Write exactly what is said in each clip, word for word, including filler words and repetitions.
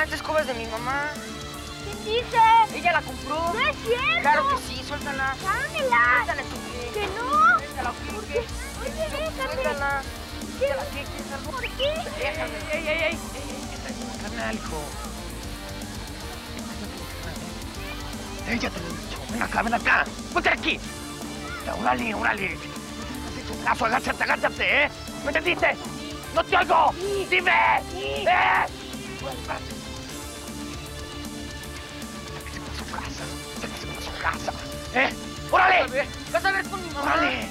esta escoba es de mi mamá. ¿Quién dice? Ella la compró. ¡No es cierto! Claro que sí, suéltala. ¡Dámela! Suéltala, tú. ¡Que no! Déjala, ¿por qué? Oye, déjame. Suéltala. ¿Qué? Déjala, ¿qué? ¿Quieres algo? ¿Por qué? Déjame. ¡Ey, ey, ey! ¡Ey, ey! ¿Qué estás haciendo, carnal, hijo? Ella te lo he dicho. Ven acá, ven acá. Ponte aquí. Ya, órale, órale. Has hecho un caso, agáchate, agáchate, ¿eh? ¿Me entendiste? ¡No te oigo! Sí. ¡Dime! Sí. ¡Eh! Vuelva. Sáquese para su casa. Sáquese para su casa. ¿Eh? ¡Órale! ¡Vas a ver con mi mamá! ¡Órale!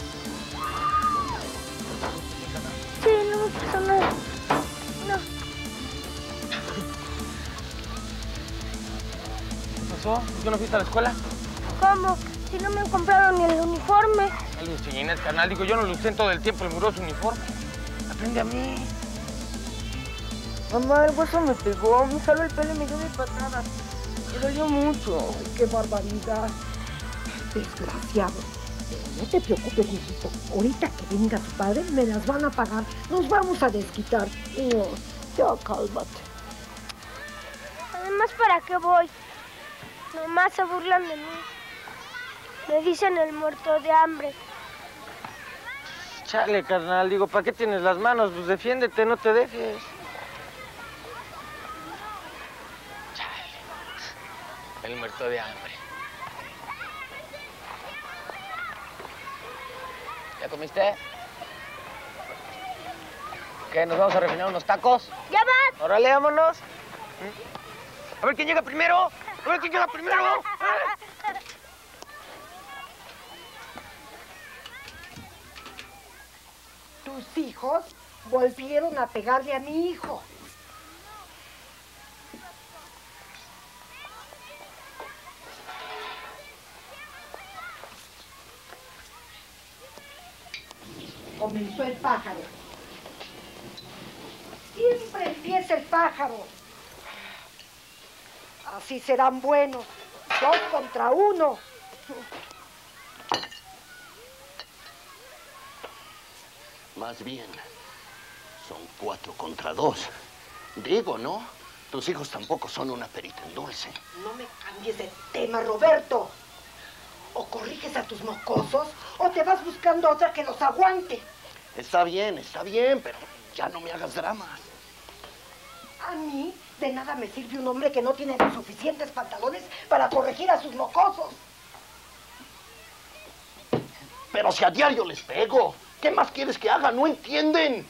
Sí, no me pasó nada. No. ¿Qué pasó? ¿Por qué no fuiste a la escuela? ¿Cómo? Si no me compraron ni el uniforme. Dale, Ginés, carnal. Digo, yo no lo usé en todo el tiempo el muroso uniforme. Aprende a mí. Mamá, el hueso me pegó, me jaló el pelo y me dio mi patada. Me dolió mucho. Ay, qué barbaridad. Desgraciado. Pero no te preocupes, hijito. Ahorita que venga tu padre, me las van a pagar. Nos vamos a desquitar. No, ya cálmate. Además, ¿para qué voy? Nomás se burlan de mí. Me dicen el muerto de hambre. Chale, carnal, digo, ¿para qué tienes las manos? Pues defiéndete, no te dejes. El muerto de hambre. ¿Ya comiste? ¿Qué? ¿Nos vamos a refinar unos tacos? ¡Ya vas! Órale, vámonos. A ver quién llega primero. A ver quién llega primero. Tus hijos volvieron a pegarle a mi hijo. Comenzó el pájaro. Siempre empieza el pájaro. Así serán buenos. Dos contra uno. Más bien, son cuatro contra dos. Digo, ¿no? Tus hijos tampoco son una perita en dulce. No me cambies de tema, Roberto. O corriges a tus mocosos o te vas buscando otra que los aguante. Está bien, está bien, pero ya no me hagas dramas. A mí de nada me sirve un hombre que no tiene los suficientes pantalones para corregir a sus mocosos. Pero si a diario les pego, ¿qué más quieres que haga? No entienden.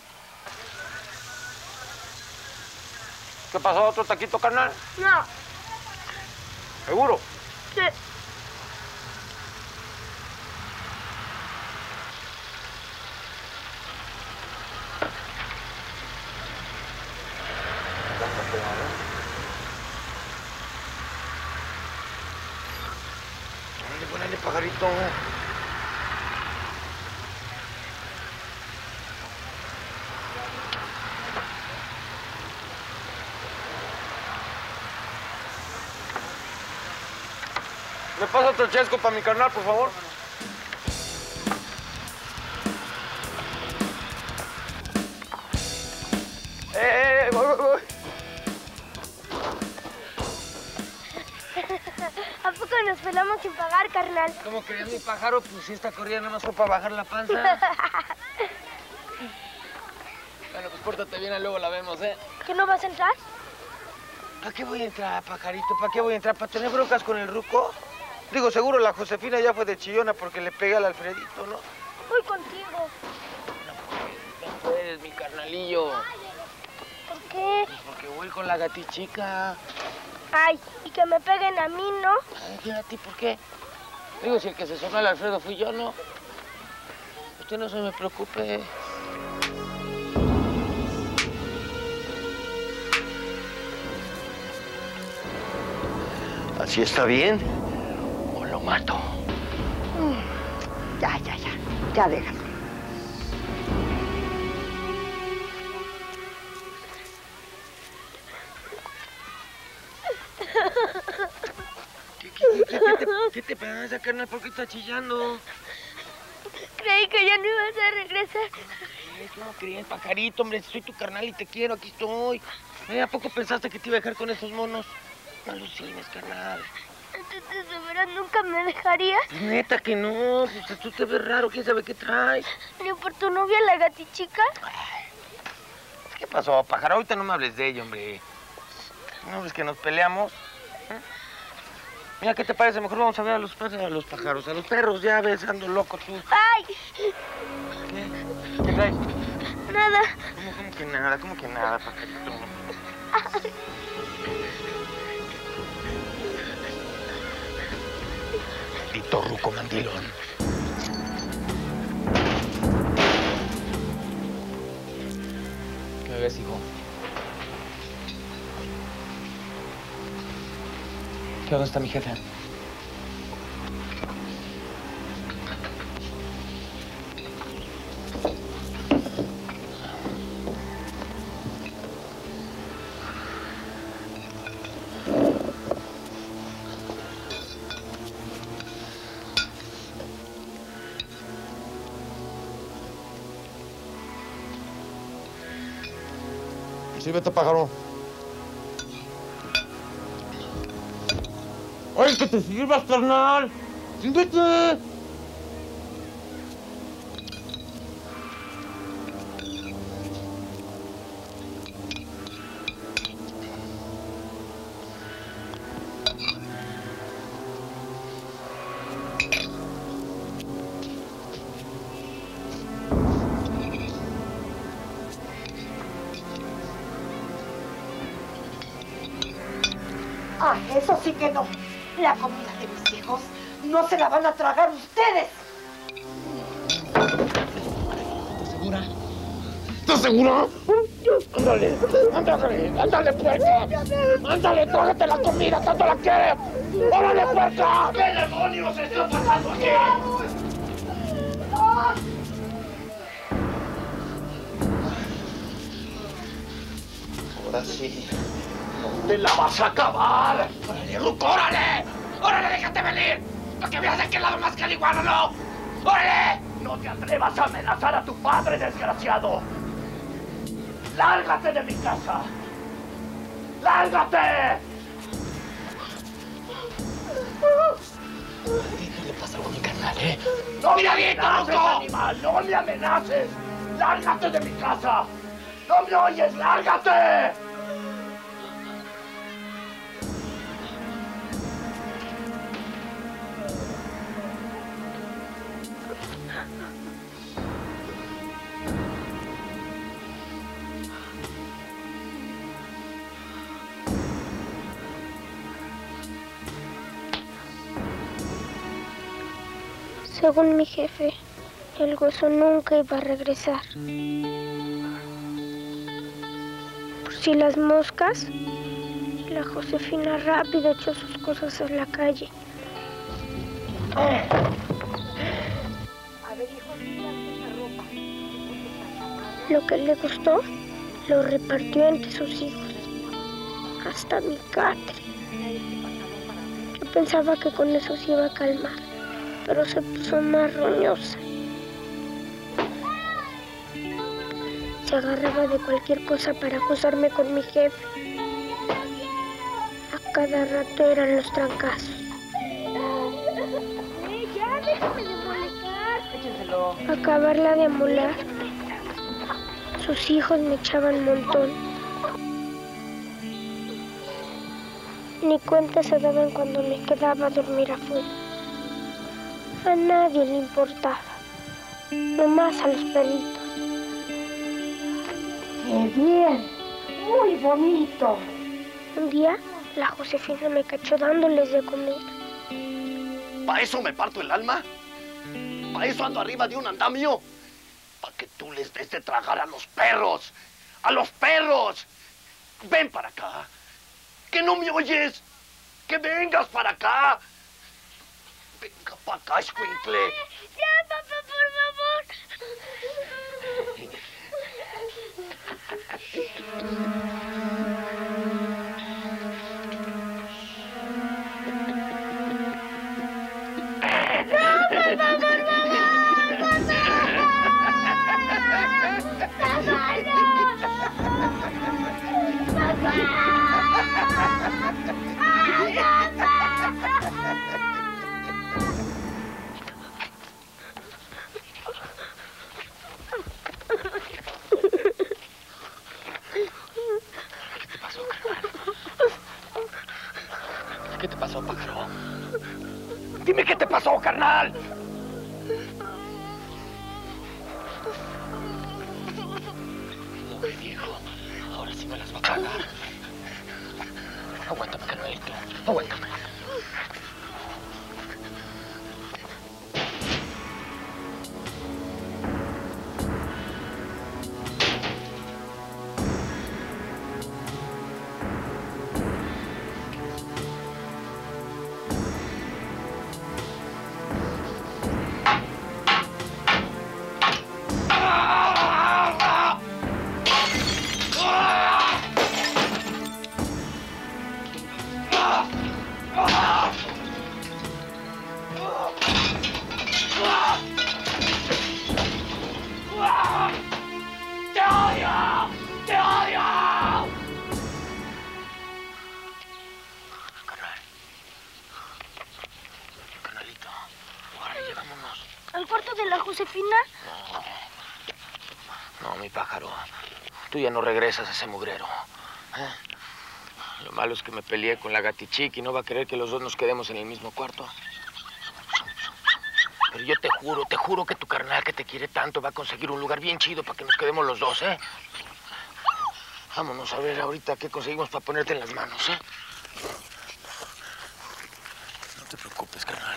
¿Qué pasó? ¿Otro taquito, carnal? No. ¿Seguro? Sí. Ponle, ponle, pajarito. ¿Me pasa otro chesco para mi carnal, por favor? ¡Eh, eh, eh! Voy, voy, voy. ¿A poco nos pelamos sin pagar, carnal? ¿Cómo querías mi pájaro? Pues si esta corrida nada más fue para bajar la panza. Bueno, pues pórtate bien, luego la vemos, ¿eh? ¿Que no vas a entrar? ¿Para qué voy a entrar, pajarito? ¿Para qué voy a entrar? ¿Para tener broncas con el ruco? Digo, seguro la Josefina ya fue de chillona porque le pegué al Alfredito, ¿no? Voy contigo. No puedes, mi carnalillo. ¿Por qué? Pues porque voy con la gatichica. Ay, y que me peguen a mí, ¿no? Ay, ¿qué a ti por qué? Digo, si el que se sonó al Alfredo fui yo, ¿no? Usted no se me preocupe. ¿Así está bien? ¿O lo mato? Ya, ya, ya. Ya déjalo. ¿Qué, qué, qué, qué te, qué te pasa, carnal? ¿Por qué estás chillando? Creí que ya no ibas a regresar. Eh, ¿Cómo crees, pajarito, hombre? Soy tu carnal y te quiero, aquí estoy. Eh, ¿A poco pensaste que te iba a dejar con esos monos? No alucines, carnal. Entonces, ¿de veras nunca me dejarías? Pues neta que no, pues tú te ves raro, quién sabe qué traes. ¿Ni por tu novia, la gatichica? ¿Qué pasó, pájaro? Ahorita no me hables de ella, hombre. ¿No ves que nos peleamos? ¿Eh? Mira, ¿qué te parece? Mejor vamos a ver a los, a los pájaros, a los perros, ya ves, ando loco tú. ¡Ay! ¿Qué? ¿Qué traes? Nada. ¿Cómo, cómo que nada? ¿Cómo que nada, pajarito? Maldito ruco mandilón. ¿Qué ves, hijo? ¿Qué onda está mi jefe? Sí, vete, pájaro. ¡Ay, que te sirvas, carnal! ¡Sírvete! Ah, eso sí que no. La comida de mis hijos no se la van a tragar ustedes. ¿Estás segura? ¿Estás segura? Ándale, ándale, ándale, puerca. Ándale, trágate la comida, tanto la quieres. ¡Órale, puerca! ¿Qué demonios está pasando aquí? Ahora sí. ¿Dónde la vas a acabar? ¡Órale, ruco, órale! ¡Órale, déjate venir! ¡Para que veas de qué lado más caliguano, no! ¡Órale! No te atrevas a amenazar a tu padre, desgraciado. ¡Lárgate de mi casa! ¡Lárgate! ¿Qué le pasa algo a mi carnal, eh? ¡No ¡Mira me bien, amenaces, conozco! animal! ¡No me amenaces! ¡Lárgate de mi casa! ¡No me oyes! ¡Lárgate! Según mi jefe, el gozo nunca iba a regresar. Por si las moscas, la Josefina rápido echó sus cosas a la calle. A ver, hijo, quítate esa ropa. Lo que le gustó, lo repartió entre sus hijos. Hasta mi Catri. Yo pensaba que con eso se iba a calmar, pero se puso más roñosa. Se agarraba de cualquier cosa para acusarme con mi jefe. A cada rato eran los trancazos. ¡Ya, déjame de molestar! Échenselo. Acabarla de amolar. Sus hijos me echaban un montón. Ni cuenta se daban cuando me quedaba a dormir afuera. A nadie le importaba, nomás a los perritos. ¡Qué bien! ¡Muy bonito! Un día, la Josefina me cachó dándoles de comer. ¿Para eso me parto el alma? ¿Para eso ando arriba de un andamio? Para que tú les des de tragar a los perros. ¡A los perros! Ven para acá. ¿Que no me oyes? ¡Que vengas para acá! Venga para acá, escuincle. ¡Ya, papá, por favor! ¡No, papá, por favor! ¡Papá! pasó, pájaro? Dime qué te pasó, carnal. No, mi viejo. Ahora sí me las va a pagar. Aguántame, carnalito. Aguántame. ¿Al cuarto de la Josefina? No, no, mi pájaro. Tú ya no regresas a ese mugrero. ¿Eh? Lo malo es que me peleé con la gatichica y no va a querer que los dos nos quedemos en el mismo cuarto. Pero yo te juro, te juro que tu carnal que te quiere tanto va a conseguir un lugar bien chido para que nos quedemos los dos, ¿eh? Vámonos a ver ahorita qué conseguimos para ponerte en las manos, ¿eh? No te preocupes, carnal.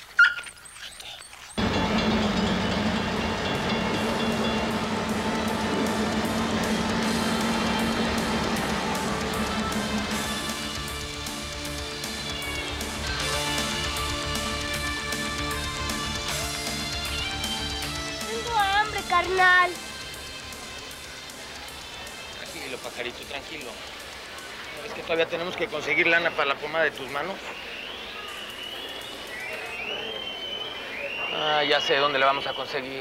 Carnal. Tranquilo, pajarito, tranquilo. ¿Sabes que todavía tenemos que conseguir lana para la pomada de tus manos? Ah, ya sé dónde la vamos a conseguir.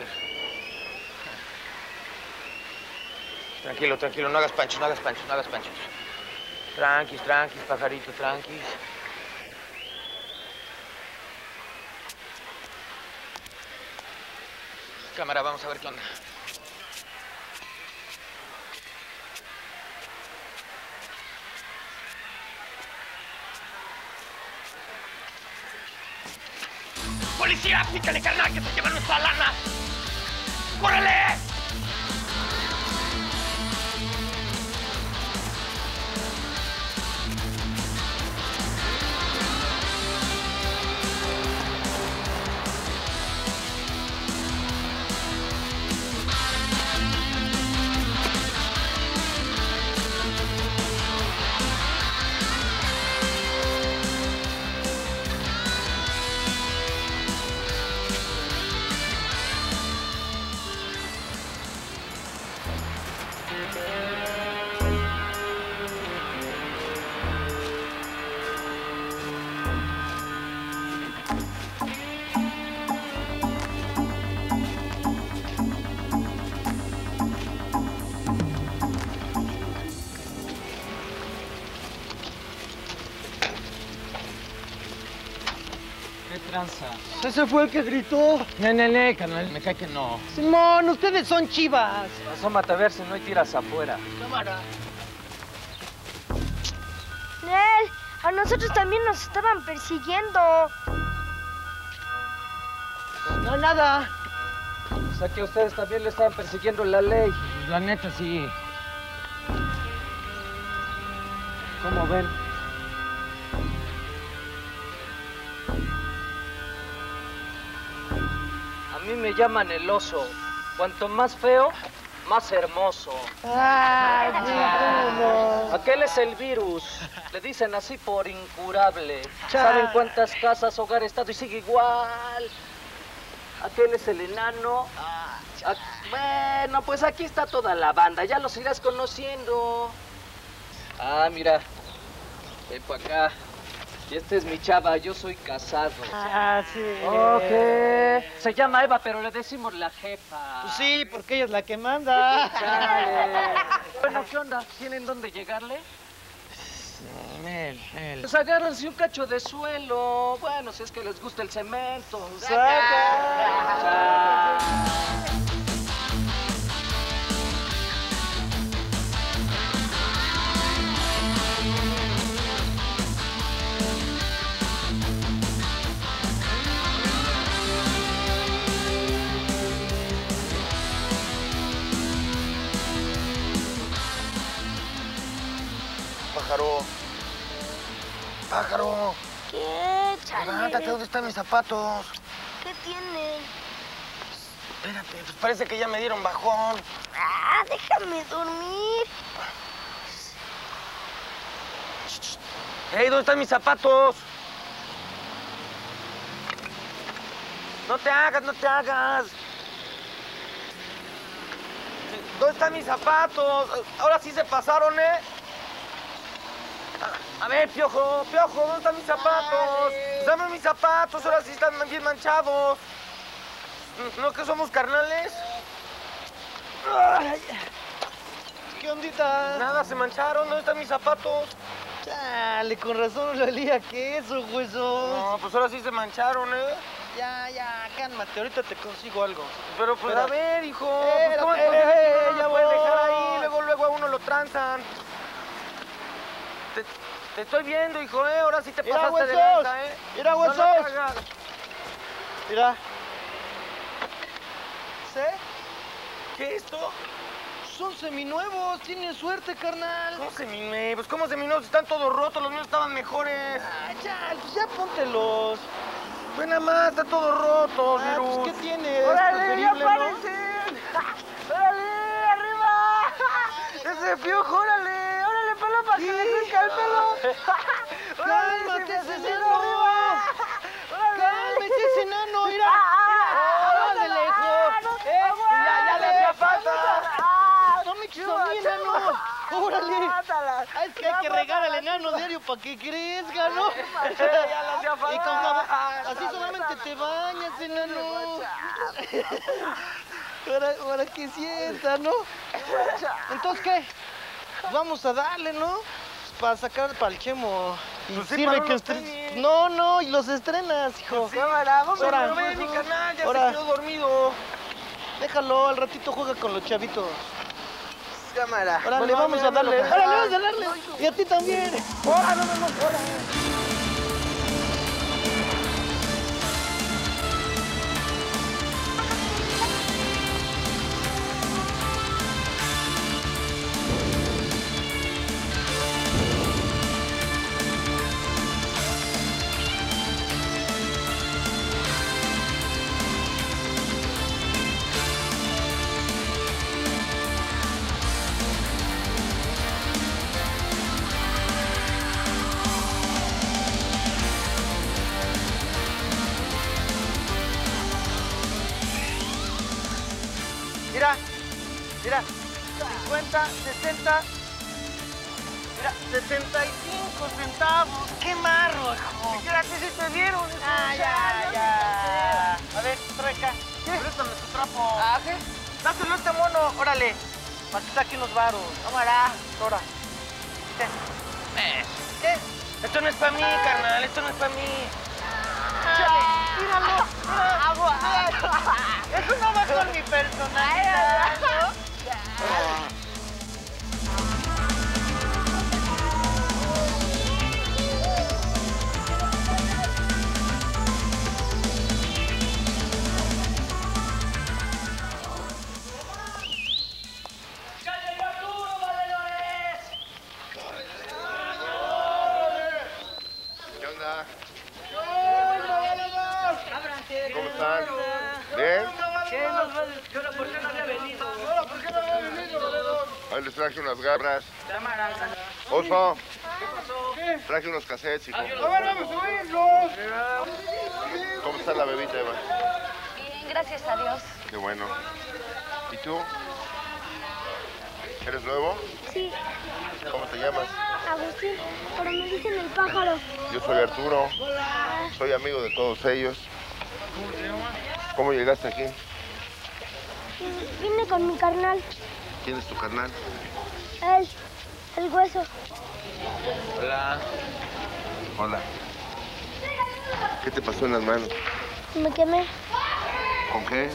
Tranquilo, tranquilo, no hagas panchos, no hagas panchos, no hagas panchos. Tranquis, tranquis, pajarito, tranquis. Cámara, vamos a ver qué onda. ¡Policía! ¡Pícale, carnal, que se lleva nuestra lana! ¡Córrele! Ese fue el que gritó. Ne, ne, ne, carnal, me cae que no. Simón, ustedes son chivas. Asómate a ver si no hay tiras afuera. Cámara. Nel, a nosotros también nos estaban persiguiendo. No, nada. O sea que a ustedes también le estaban persiguiendo la ley. La neta, sí. ¿Cómo ven? A mí me llaman el oso. Cuanto más feo, más hermoso. Ay, sí, cómo no. Aquel es el virus. Le dicen así por incurable. Cha. ¿Saben cuántas casas, hogar, estado y sigue igual? Aquel es el enano. Ah, bueno, pues aquí está toda la banda. Ya los irás conociendo. Ah, mira. Ven para acá. Y esta es mi chava, yo soy casado. Ah, sí. Ok. Se llama Eva, pero le decimos la jefa. Pues sí, porque ella es la que manda. Chale. Bueno, ¿qué onda? ¿Tienen dónde llegarle? Nel, Nel. Pues agárrense un cacho de suelo. Bueno, si es que les gusta el cemento. Saca. pájaro. Pájaro. ¿Qué? Chale. Levántate, ¿dónde están mis zapatos? ¿Qué tienen? Espérate, pues parece que ya me dieron bajón. Ah, déjame dormir. ¡Ey, ¿dónde están mis zapatos? No te hagas, no te hagas. ¿Dónde están mis zapatos? Ahora sí se pasaron, ¿eh? A, a ver, Piojo, Piojo, ¿dónde están mis zapatos? Dame mis zapatos, ahora sí están bien manchados. ¿No que somos carnales? Ay, ¿qué ondita? Nada, se mancharon. ¿Dónde están mis zapatos? Chale, con razón lo olía queso, hueso. No, pues ahora sí se mancharon, ¿eh? Ya, ya, cálmate, ahorita te consigo algo. Pero pues Espera. a ver, hijo. Eh, Pues, ¿cómo eh, es posible que eh, uno ya lo puede dejar voy. ahí? Luego, luego a uno lo tranzan. Te, te estoy viendo, hijo, ¿eh? Ahora sí te Mira, pasaste de huesos. lanza, ¿eh? Mira, No, no te huesos. hagas. Mira. ¿Sí? ¿Qué es esto? Son seminuevos, tienen suerte, carnal. ¿Cómo seminuevos? ¿Cómo seminuevos? Están todos rotos, los míos estaban mejores. Ah, ya, pues ya póntelos. Ve nada más, está todo roto, Ah, Virus. pues, ¿qué tiene? Es ¡Órale, ya preferible, ¿no? párense! ¡Órale, arriba! ¡Ese Piojo, órale! ¡Órale, pelo, para que le crezca el pelo! ¡Cálmate, ese ese enano! enano! ¡Órale! ¡Cálmate, ese enano! ¡Mira! ¡Órale, hijo! ¡Eh! ¡Ya, ya le hacía falta! ¡No me quiso a mí, enano! ¡Órale! Ah, es que hay que regar al enano diario para que crezca, ¿no? Ya le hacía falta. Y con jabón. Así solamente te bañas, enano. Para, para que sienta, ¿no? Entonces, ¿qué? Pues vamos a darle, ¿no? Para sacar para el Chemo. Y Pues sí, sirve para que unos estre... tenis. No, no, y los estrenas, hijo. Cámara, vamos Ahora. a ver, mi canal, ya Ahora. se quedó dormido. Déjalo, al ratito juega con los chavitos. Cámara. Órale, Bueno, vamos a dámelo, darle. dámelo. Órale, vamos a darle. Y a ti también. ¡Órale, no, no, órale! Mira, mira, cincuenta, sesenta, mira, sesenta y cinco centavos. ¡Qué marro, hijo! Mira, que si te dieron. Ah, ya, ya. A ver, trae acá. Préstame tu trapo. Ah, ¿qué? Dáselo a este mono, órale. Para que saque unos varos. Cámara. Ahora. ¿Qué? ¿Qué? Esto no es para mí, carnal, esto no es para mí. Chale, míralo. Agua. Eso no va con mi personalidad, ¿no? ¿Qué onda? ¿Cómo están? ¿Bien? ¿Qué nos va a decir? ¿Por qué no había venido? Ahí les traje unas garras. Oso. Traje unos cassettes, hijo. ¿Cómo está la bebita, Eva? Bien, gracias a Dios. Qué bueno. ¿Y tú? ¿Eres nuevo? Sí, ¿Cómo te llamas? Agustín, pero me dicen el pájaro. Yo soy Arturo. Soy amigo de todos ellos. ¿Cómo llegaste aquí? Vine con mi carnal, ¿Quién es tu carnal? él, el hueso. Hola. Hola. ¿Qué te pasó en las manos? Me quemé, ¿Con qué?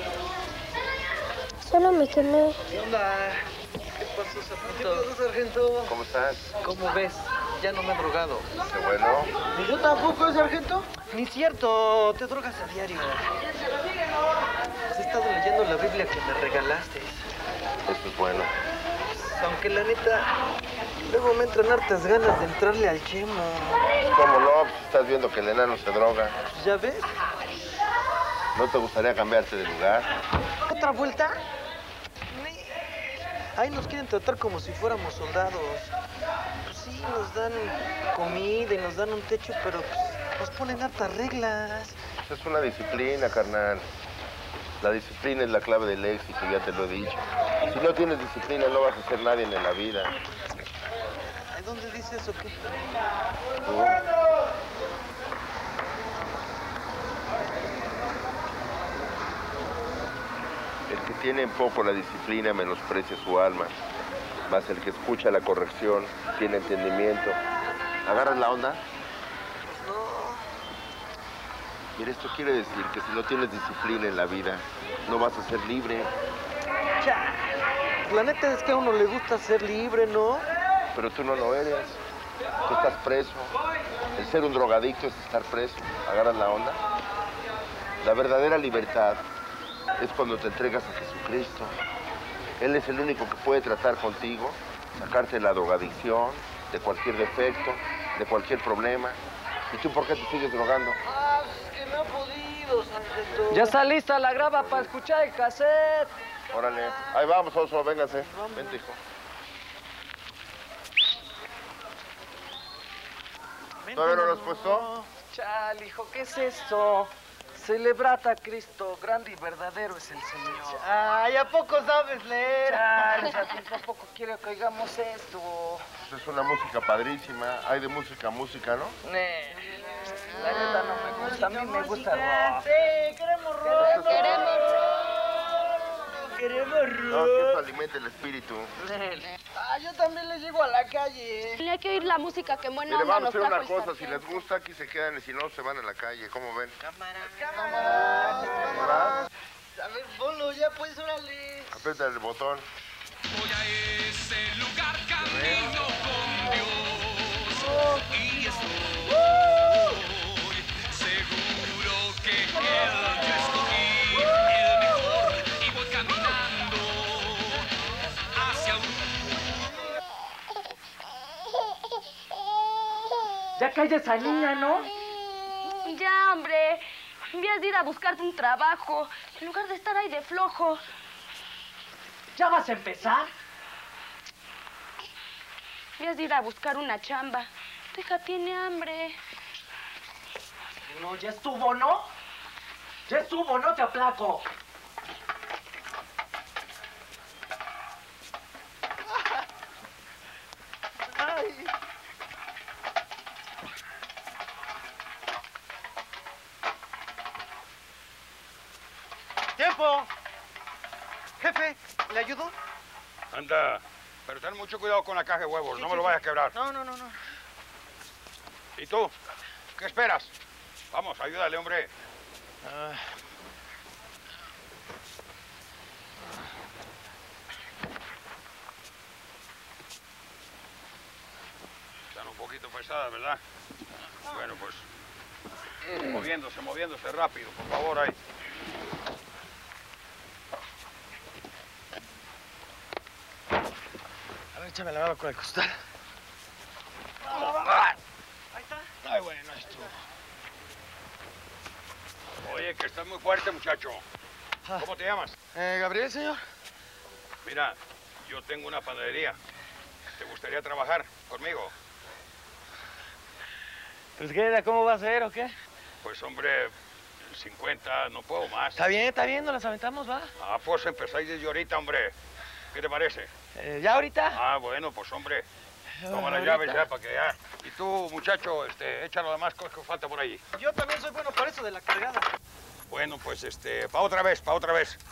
solo me quemé. ¿Qué onda? ¿Qué pasó, sargento? ¿Qué pasó, sargento? ¿Cómo estás? ¿Cómo ves? Ya no me he drogado. Qué bueno. ¿Ni yo tampoco, sargento? Ni cierto, te drogas a diario. Has estado leyendo la Biblia que me regalaste. Eso es bueno. aunque la neta, luego me entran hartas ganas de entrarle al Chemo. ¿Cómo no? Pues estás viendo que el enano se droga. Pues ya ves. ¿No te gustaría cambiarte de lugar? ¿Otra vuelta? Ahí nos quieren tratar como si fuéramos soldados. Pues sí, nos dan comida y nos dan un techo, pero pues, nos ponen hartas reglas. Pues es una disciplina, carnal. La disciplina es la clave del éxito, ya te lo he dicho. Si no tienes disciplina, no vas a ser nadie en la vida. ¿Dónde dice eso qué? ¿Tú? El que tiene en poco la disciplina menosprecia su alma, mas el que escucha la corrección tiene entendimiento. ¿Agarras la onda? No. Mira, esto quiere decir que si no tienes disciplina en la vida, no vas a ser libre. Ya. La neta es que a uno le gusta ser libre, ¿no? Pero tú no lo eres. Tú estás preso. El ser un drogadicto es estar preso. ¿Agarras la onda? La verdadera libertad es cuando te entregas a Jesucristo. Él es el único que puede tratar contigo, sacarte de la drogadicción, de cualquier defecto, de cualquier problema. ¿Y tú por qué te sigues drogando? Ah, es que no he podido, Santo. Ya está lista la grava para escuchar el cassette. Órale. Ahí vamos, Oso, véngase. Vente, hijo. ¿Todavía no lo has puesto? Chal, hijo, ¿qué es esto? Celebrad a Cristo, grande y verdadero es el Señor. Ay, ¿a poco sabes leer? Chal, ya tampoco quiero que oigamos esto. Es una música padrísima. Hay de música a música, ¿no? Nee, la neta no me gusta, a mí me gusta rock. Sí, queremos rock. Queremos Queremos No, que eso rock. alimente el espíritu. Ah, yo también les llego a la calle. Hay que oír la música que buena Mire, onda vamos a nos hacer una trajo el cosa. Si sargento. les gusta, aquí se quedan y si no, se van a la calle. ¿Cómo ven? Cámara, cámara. ¿Verdad? A ver, ponlo ya, pues, órale. Aprieta el botón. Voy a ese lugar, camino con Dios. Y estoy seguro que Él yo escogí el mejor. Y voy caminando hacia un... Ya calla esa niña, ¿no? Ya, hombre. Envías de ir a buscarte un trabajo en lugar de estar ahí de flojo. ¿Ya vas a empezar? Envías de ir a buscar una chamba. Tu hija tiene hambre. No, ya estuvo, ¿no? Ya estuvo, no te aplaco. Ay. ¡Tiempo! Jefe, ¿le ayudo? Anda, pero ten mucho cuidado con la caja de huevos, Sí, no sí, me lo sí. vayas a quebrar. No, no, no, no. ¿Y tú? ¿Qué esperas? Vamos, ayúdale, hombre. Ah. Están un poquito pesadas, ¿verdad? Bueno, pues moviéndose, moviéndose rápido, por favor, ahí. A ver, échame la mano con el costal. ¡Ah! Ahí está. Ay, bueno, esto. Oye, que estás muy fuerte, muchacho. ¿Cómo te llamas? Eh, Gabriel, señor. Mira, yo tengo una panadería. ¿Te gustaría trabajar conmigo? Pues, ¿qué? ¿Cómo va a ser o qué? Pues, hombre, cincuenta, no puedo más. Está bien, está bien, nos las aventamos, va. Ah, pues empezáis desde ahorita, hombre. ¿Qué te parece? Eh, ¿Ya ahorita? Ah, bueno, pues, hombre. Toma las ahorita. llaves ya para que ya. Y tú, muchacho, este, échalo demás cosas que falta por allí. Yo también soy bueno para eso de la cargada. Bueno, pues, este, pa' otra vez, pa' otra vez.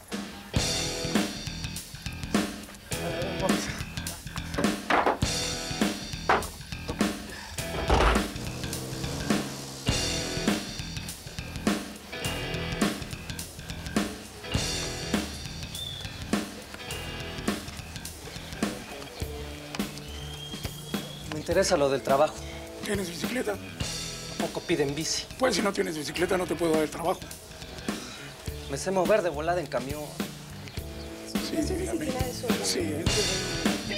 Me interesa lo del trabajo. ¿Tienes bicicleta? ¿A poco piden bici? Pues si no tienes bicicleta no te puedo dar el trabajo. Me sé mover de volada en camión. Sí, dígame. Sí,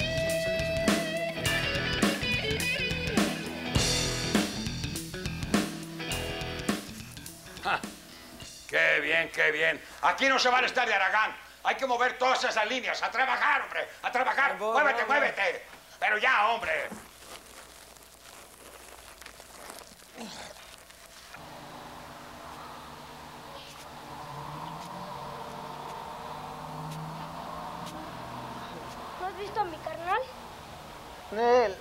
bien, qué bien. Aquí no se vale estar de Aragán. Hay que mover todas esas líneas. A trabajar, hombre. A trabajar. Voy, Muévete, voy, muévete. Pero ya, hombre. ¿No has visto a mi carnal? Nel.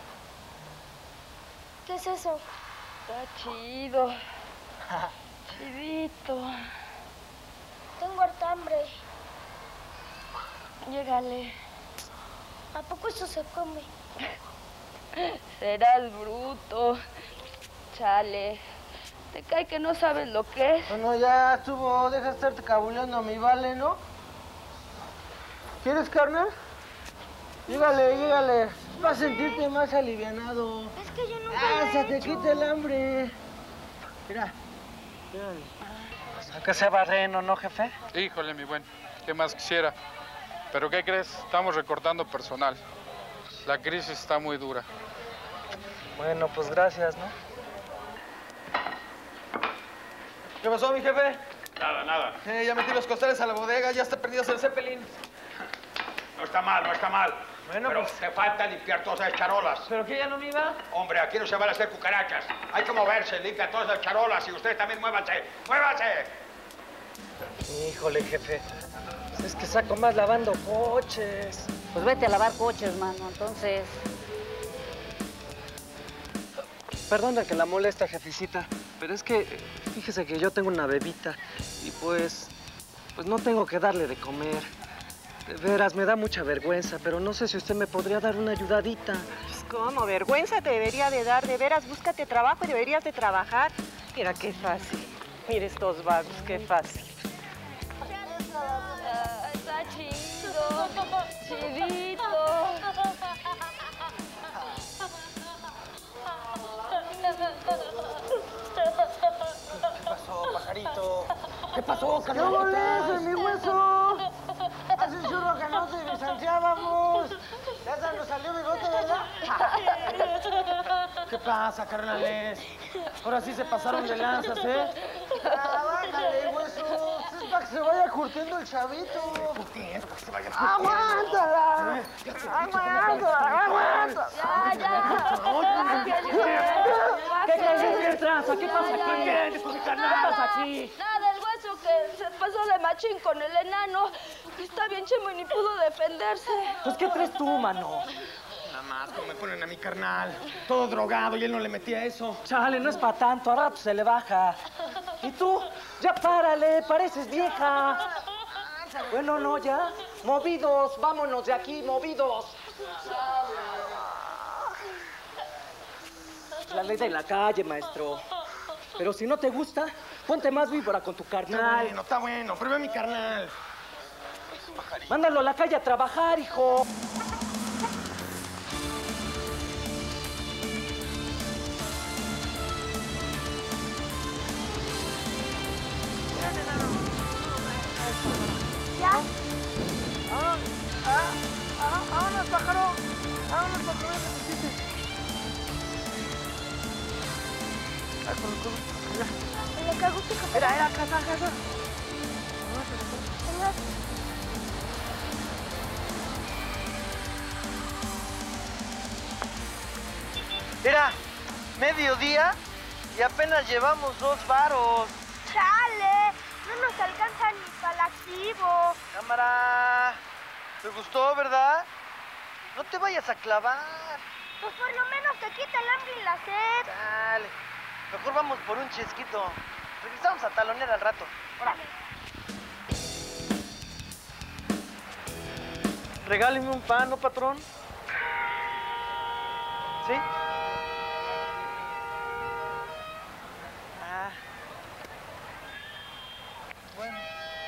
¿Qué es eso? Está chido. Chidito. Tengo harta hambre. Llégale. ¿A poco eso se come? Serás bruto. Chale. Te cae que no sabes lo que es. Bueno, ya estuvo. Deja de estarte cabuleando a mi vale, ¿no? ¿Quieres, carnal? Llégale, llégale. Vas a sentirte más alivianado. Es que yo nunca Ah, lo he se te hecho. quita el hambre. Mira. Aunque sea barreno, ¿no, jefe? Híjole, mi buen, ¿qué más quisiera? ¿Pero qué crees? Estamos recortando personal. La crisis está muy dura. Bueno, pues gracias, ¿no? ¿Qué pasó, mi jefe? Nada, nada. Eh, ya metí los costales a la bodega, ya está perdido el Zeppelin. No está mal, no está mal. Bueno, Pero pues- te falta limpiar todas esas charolas. ¿Pero qué, ya no me iba? Hombre, aquí no se van a hacer cucarachas. Hay que moverse, limpia todas esas charolas y ustedes también muévanse. ¡Muévanse! Híjole, jefe. Es que saco más lavando coches. Pues vete a lavar coches, mano, entonces. Perdona que la molesta, jefecita, pero es que fíjese que yo tengo una bebita y pues, pues no tengo que darle de comer. De veras, me da mucha vergüenza, pero no sé si usted me podría dar una ayudadita. Pues, ¿cómo? Vergüenza te debería de dar. De veras, búscate trabajo y deberías de trabajar. Mira, qué fácil. Mira estos vagos, qué fácil. Ah, está chido. Chidito. ¿Qué pasó, pajarito? ¿Qué pasó, ¿Qué carnalito? molesta, mi hueso? Hace un churro que no te distanciábamos. Ya se nos salió bigote, ¿verdad? ¿Qué pasa, carnales? Ahora sí se pasaron de lanzas, ¿eh? Ah, bájale, hueso. Es para que se vaya curtiendo el chavito. Curtiendo, para que se vaya ¡Aguántala! ¡Aguántala! ¡Aguántala! Ya, ya. ¿Qué crees? ¿Qué tranza? ¿Qué pasa aquí? ¿Qué con mi carnal? ¿Qué pasa aquí? Nada, el hueso que se pasó de machín con el enano. Está bien chimo y ni pudo defenderse. Pues, ¿qué crees tú, mano? Nada más, como me ponen a mi carnal. Todo drogado y él no le metía eso. Chale, no es para tanto, a rato se le baja. ¿Y tú? Ya párale, pareces vieja. Bueno, no, ya. Movidos, vámonos de aquí, movidos. La ley de la calle, maestro. Pero si no te gusta, ponte más víbora con tu Está carnal. bueno, está bueno. Pero ve mi carnal. Mándalo a la calle a trabajar, hijo. ¿Ya? Ah, ah, ah, vámonos, pájaro. Vámonos, pájaro, ya te pusiste. Ay, con el codo. Le cagó tu café. Era, era, acá, acá, acá. Mira, mediodía y apenas llevamos dos varos. ¡Chale! No nos alcanza ni para el activo. Cámara, ¿te gustó, verdad? No te vayas a clavar. Pues por lo menos te quita el hambre y la sed. Dale, mejor vamos por un chesquito. Regresamos a talonear al rato. Órale. Regáleme un pan, ¿no, patrón? ¿Sí? Ah. Bueno.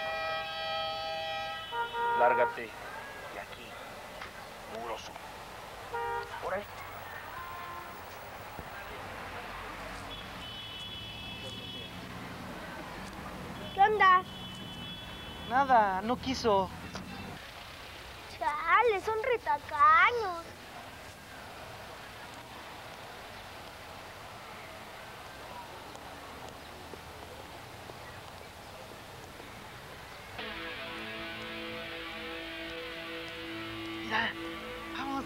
Lárgate de aquí, mugroso. Por ahí. ¿Qué onda? Nada, no quiso. Chale, son retacaños. Mira, vamos.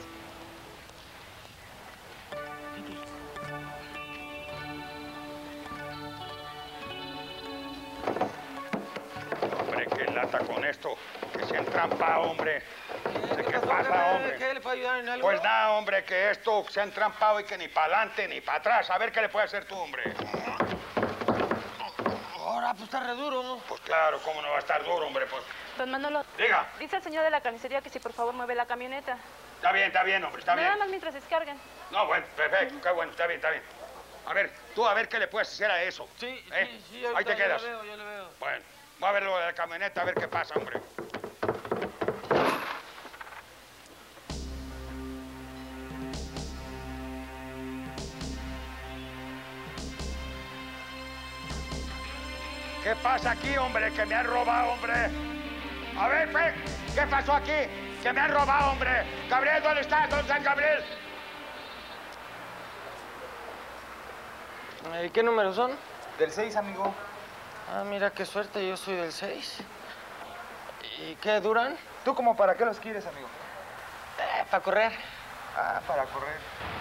Hombre, qué lata con esto. Que se entrampa, hombre. ¿Qué, ¿Qué pasa, hombre? ¿Qué le puede ayudar en algo? Pues nada, hombre, que esto se ha entrampado y que ni para adelante ni para atrás. A ver qué le puede hacer tú, hombre. Ahora, pues está re duro. Pues claro, cómo no va a estar duro, hombre, pues. Don Manolo. Diga. Dice el señor de la carnicería que si por favor mueve la camioneta. Está bien, está bien, hombre, está bien. Nada más mientras descarguen. No, bueno, perfecto, qué bueno, está bien, está bien. A ver, tú a ver qué le puedes hacer a eso. Sí, ¿Eh? sí, sí. Ahí te quedas. Yo le veo, yo le veo. Bueno, voy a ver lo de la camioneta, a ver qué pasa, hombre. ¿Qué pasa aquí, hombre? Que me han robado, hombre. A ver, Fe, ¿qué pasó aquí? Que me han robado, hombre. Gabriel, ¿dónde estás? ¿Dónde estás, Gabriel? ¿Y qué números son? Del seis, amigo. Ah, mira, qué suerte, yo soy del seis. ¿Y qué duran? ¿Tú como para qué los quieres, amigo? Eh, para correr. Ah, para correr.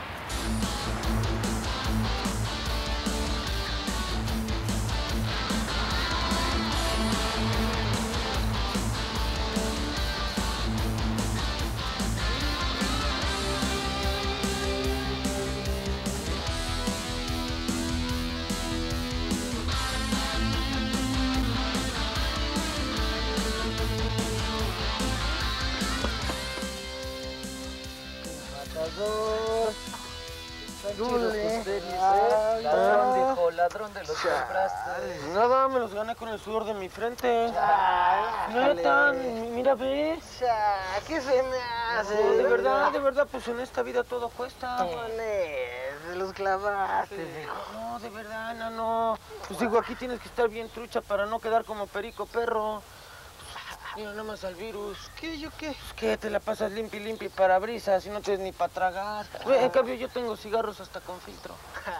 Tranquilos ustedes, Ah, ¿eh? ladrón, dijo, ladrón de los compraste. Nada, me los gané con el sudor de mi frente. Neta, mira, ve. ¿Qué se me hace? No, de verdad, de verdad, pues en esta vida todo cuesta. Se los clavaste. No, de verdad, no, no. Pues digo, aquí tienes que estar bien trucha para no quedar como perico perro. Mira, nada más al virus. ¿Qué, yo qué? Pues que te la pasas limpi, limpi para brisas y no tienes ni para tragar. Ve, en cambio, yo tengo cigarros hasta con filtro.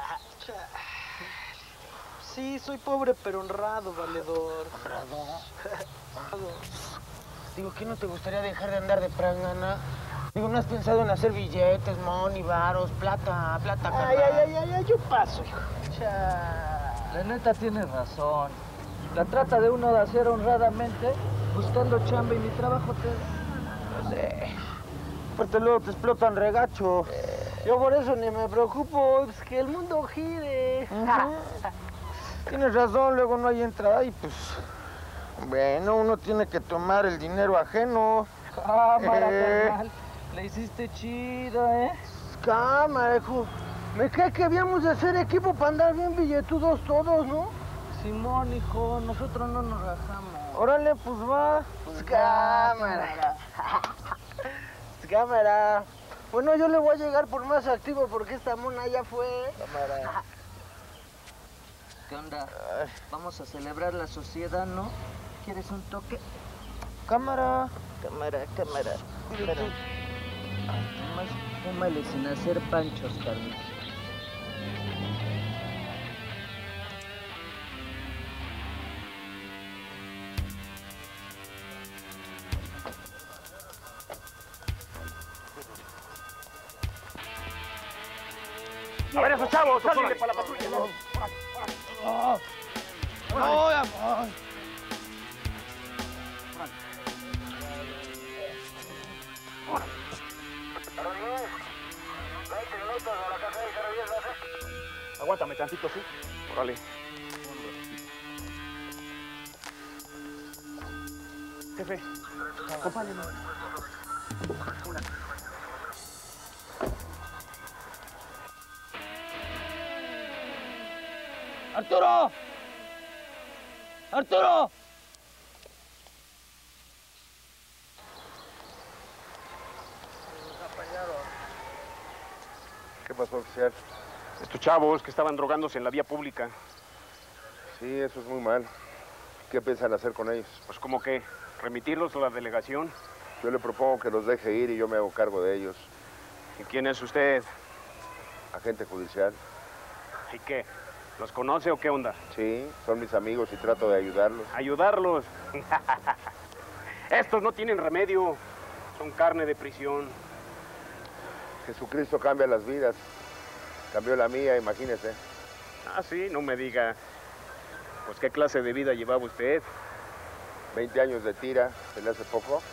Sí, soy pobre pero honrado, valedor. ¿Honrado? Digo, ¿qué no te gustaría dejar de andar de prangana? Digo, ¿no has pensado en hacer billetes, money, varos, plata, plata, Ay, carnal? ay, ay, ay, yo paso, hijo. La neta tienes razón. La trata de uno de hacer honradamente, buscando chamba y mi trabajo te... No sé. Aparte luego te explotan regacho. Yo por eso ni me preocupo, es que el mundo gire. Tienes razón, luego no hay entrada y pues... Bueno, uno tiene que tomar el dinero ajeno. Cámara, Eh. carnal. Le hiciste chido, ¿eh? Cámara, hijo. Me cae que habíamos de hacer equipo para andar bien billetudos todos, ¿no? Simón, hijo, nosotros no nos rajamos. Órale, pues va. Pues cámara. Cámara. Bueno, yo le voy a llegar por más activo porque esta mona ya fue. Cámara. ¿Qué onda? Vamos a celebrar la sociedad, ¿no? ¿Quieres un toque? Cámara. Cámara, cámara. Cámara. Más fúmale sin hacer panchos, carnal. A ver, esos chavos, sálile para la patrulla. No, no, ya voy. Aguántame tantito, ¿sí? Órale. Jefe, acompáñenme. Una. ¡Arturo! ¡Arturo! ¿Qué pasó, oficial? Estos chavos que estaban drogándose en la vía pública. Sí, eso es muy mal. ¿Qué piensan hacer con ellos? Pues como que remitirlos a la delegación. Yo le propongo que los deje ir y yo me hago cargo de ellos. ¿Y quién es usted? Agente judicial. ¿Y qué? ¿Los conoce o qué onda? Sí, son mis amigos y trato de ayudarlos. ¿Ayudarlos? Estos no tienen remedio. Son carne de prisión. Jesucristo cambia las vidas. Cambió la mía, imagínese. Ah, sí, no me diga. Pues, ¿qué clase de vida llevaba usted? veinte años de tira, se le hace poco.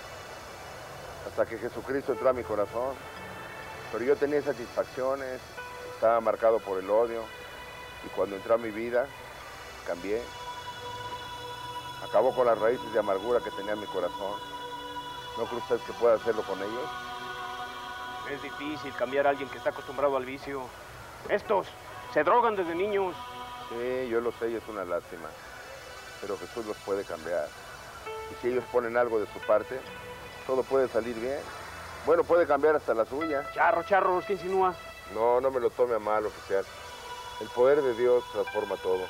Hasta que Jesucristo entró a mi corazón. Pero yo tenía satisfacciones, estaba marcado por el odio. Y cuando entró a mi vida, cambié. Acabó con las raíces de amargura que tenía en mi corazón. ¿No cree usted que pueda hacerlo con ellos? Es difícil cambiar a alguien que está acostumbrado al vicio. Estos se drogan desde niños. Sí, yo lo sé y es una lástima. Pero Jesús los puede cambiar. Y si ellos ponen algo de su parte, todo puede salir bien. Bueno, puede cambiar hasta la suya. Charro, charro, ¿qué insinúa? No, no me lo tome a mal, oficial. El poder de Dios transforma todo.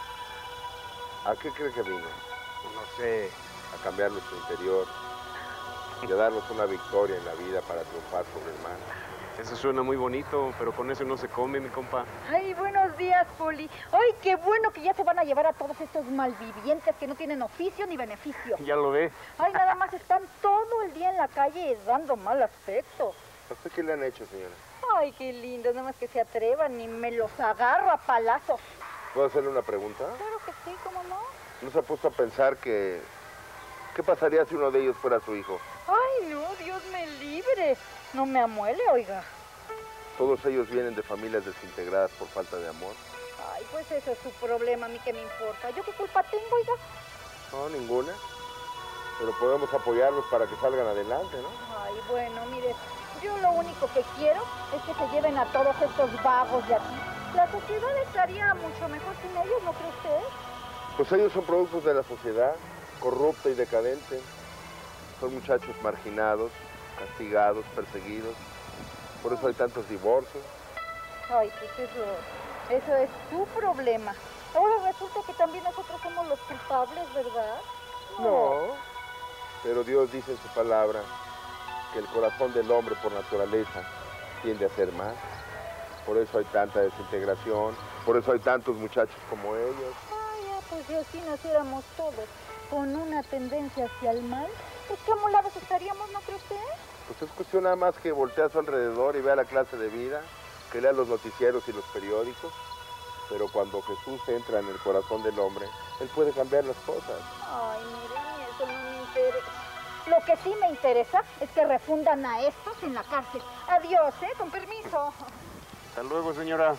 ¿A qué cree que vino? No sé. A cambiar nuestro interior y a darnos una victoria en la vida para triunfar sobre el mal. Eso suena muy bonito, pero con eso no se come, mi compa. Ay, buenos días, Poli. Ay, qué bueno que ya se van a llevar a todos estos malvivientes que no tienen oficio ni beneficio. Ya lo ve. Ay, nada más están todo el día en la calle dando mal aspecto. ¿A usted qué le han hecho, señora? Ay, qué lindo, nada más que se atrevan y me los agarro a palazos. ¿Puedo hacerle una pregunta? Claro que sí, ¿cómo no? ¿No se ha puesto a pensar que... ¿qué pasaría si uno de ellos fuera su hijo? Ay, no, Dios me libre. No me amuele, oiga. Todos ellos vienen de familias desintegradas por falta de amor. Ay, pues eso es su problema, a mí qué me importa. ¿Yo qué culpa tengo, oiga? No, ninguna. Pero podemos apoyarlos para que salgan adelante, ¿no? Ay, bueno, mire, yo lo único que quiero es que se lleven a todos estos vagos de aquí. La sociedad estaría mucho mejor sin ellos, ¿no cree usted? Pues ellos son productos de la sociedad, corrupta y decadente. Son muchachos marginados, castigados, perseguidos. Por eso hay tantos divorcios. Ay, pues eso, eso es su problema. Ahora resulta que también nosotros somos los culpables, ¿verdad? No. Pero Dios dice en su palabra que el corazón del hombre por naturaleza tiende a ser mal. Por eso hay tanta desintegración, por eso hay tantos muchachos como ellos. Ay, ya, pues si así naciéramos todos con una tendencia hacia el mal, pues qué amolados estaríamos, ¿no cree usted? Pues es cuestión nada más que voltea a su alrededor y vea la clase de vida, que lea los noticieros y los periódicos. Pero cuando Jesús entra en el corazón del hombre, Él puede cambiar las cosas. Ay, mire, a mí eso no me interesa. Lo que sí me interesa es que refundan a estos en la cárcel. Adiós, ¿eh? Con permiso. Hasta luego, señora.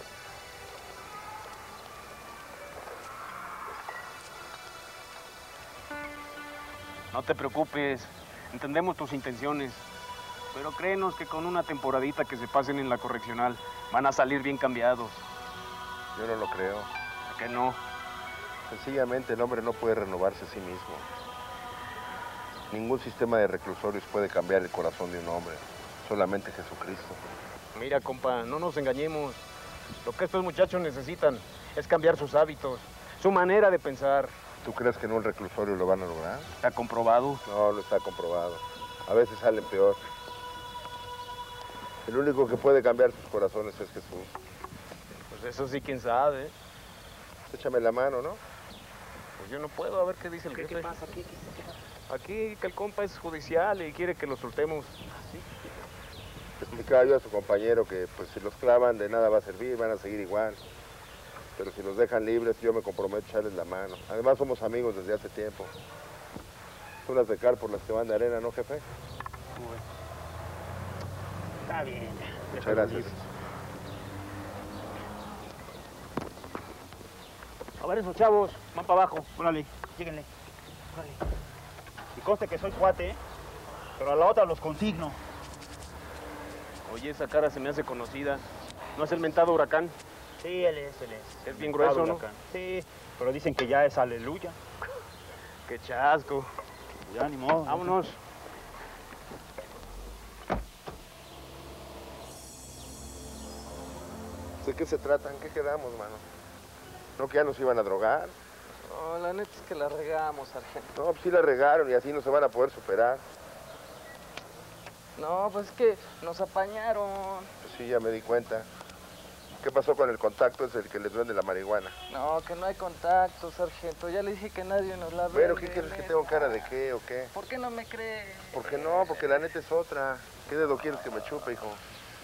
No te preocupes, entendemos tus intenciones, pero créenos que con una temporadita que se pasen en la correccional van a salir bien cambiados. Yo no lo creo. ¿Por qué no? Sencillamente el hombre no puede renovarse a sí mismo. Ningún sistema de reclusorios puede cambiar el corazón de un hombre, solamente Jesucristo. Mira, compa, no nos engañemos. Lo que estos muchachos necesitan es cambiar sus hábitos, su manera de pensar. ¿Tú crees que en un reclusorio lo van a lograr? ¿Está comprobado? No, no está comprobado. A veces salen peor. El único que puede cambiar sus corazones es Jesús. Pues eso sí, quién sabe. Échame la mano, ¿no? Pues yo no puedo, a ver qué dice el ¿Qué, jefe. ¿Qué pasa aquí? ¿Qué, qué pasa? Aquí que el compa es judicial y quiere que lo soltemos. ¿Sí? Explicaba yo a su compañero que pues si los clavan de nada va a servir, van a seguir igual. Pero si los dejan libres, yo me comprometo a echarles la mano. Además somos amigos desde hace tiempo. Son las de cal por las que van de arena, ¿no, jefe? Está bien. Muchas gracias. A ver esos chavos, van para abajo. Órale, lléguenle. Órale. Y conste que soy cuate, ¿eh? Pero a la otra los consigno. Oye, esa cara se me hace conocida. ¿No es el mentado Huracán? Sí, él es, él es. Es bien grueso, ¿no? Sí, pero dicen que ya es aleluya. Qué chasco. Ya, ni modo. Vámonos. ¿De qué se trata? ¿En qué quedamos, mano? ¿No que ya nos iban a drogar? No, la neta es que la regamos, sargento. No, pues sí la regaron y así no se van a poder superar. No, pues es que nos apañaron. Pues sí, ya me di cuenta. ¿Qué pasó con el contacto? Es el que les vende la marihuana. No, que no hay contacto, sargento. Ya le dije que nadie nos la ve. Bueno, ¿qué quieres? ¿Que tengo cara de qué o qué? ¿Por qué no me crees? ¿Por qué no? Porque la neta es otra. ¿Qué dedo quieres que me chupe, hijo?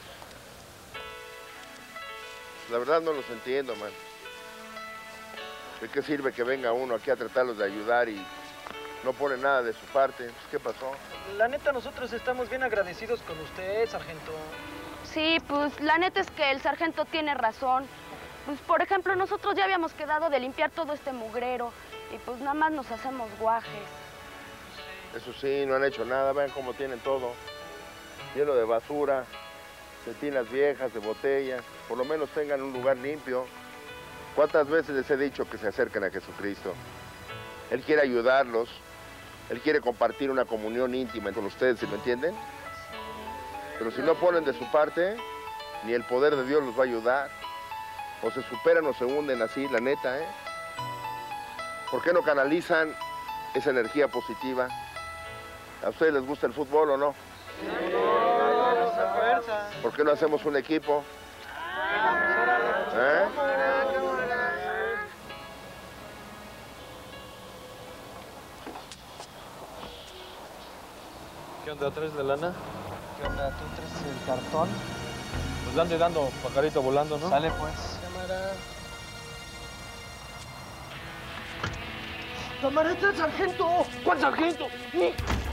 La verdad no los entiendo, man. ¿De qué sirve que venga uno aquí a tratarlos de ayudar y no pone nada de su parte? Pues, ¿qué pasó? La neta, nosotros estamos bien agradecidos con usted, sargento. Sí, pues la neta es que el sargento tiene razón. Pues, por ejemplo, nosotros ya habíamos quedado de limpiar todo este mugrero y pues nada más nos hacemos guajes. Eso sí, no han hecho nada. Vean cómo tienen todo. Lleno de basura, de tinas viejas, de botellas. Por lo menos tengan un lugar limpio. ¿Cuántas veces les he dicho que se acerquen a Jesucristo? Él quiere ayudarlos. Él quiere compartir una comunión íntima con ustedes, ¿sí lo entienden? Pero si no ponen de su parte, ni el poder de Dios los va a ayudar. O se superan o se hunden así, la neta, ¿eh? ¿Por qué no canalizan esa energía positiva? ¿A ustedes les gusta el fútbol o no? ¿Por qué no hacemos un equipo? ¿Eh? ¿Qué onda? ¿Traes la lana? ¿Qué onda? ¿Tú traes el cartón? Pues le ande dando pajarito volando, ¿no? Sale pues. Cámara. ¡Camarada, sargento! ¿Cuál sargento? ¡Ni!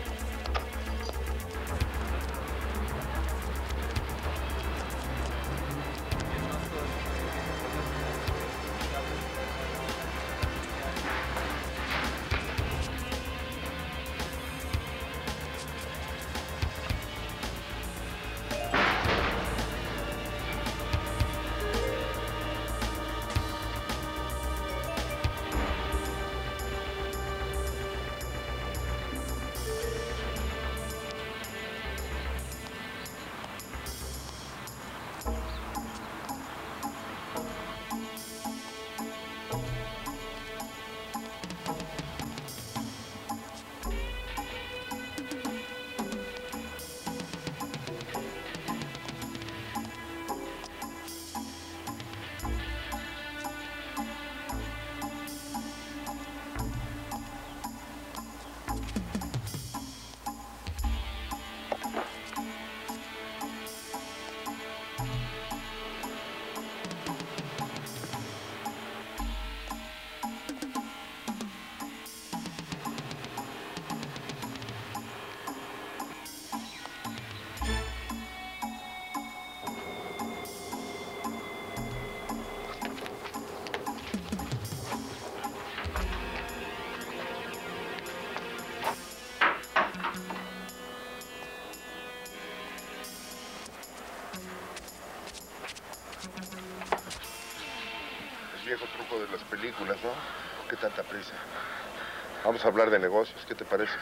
Viejo truco de las películas, ¿no? ¿Qué tanta prisa? Vamos a hablar de negocios, ¿qué te parece?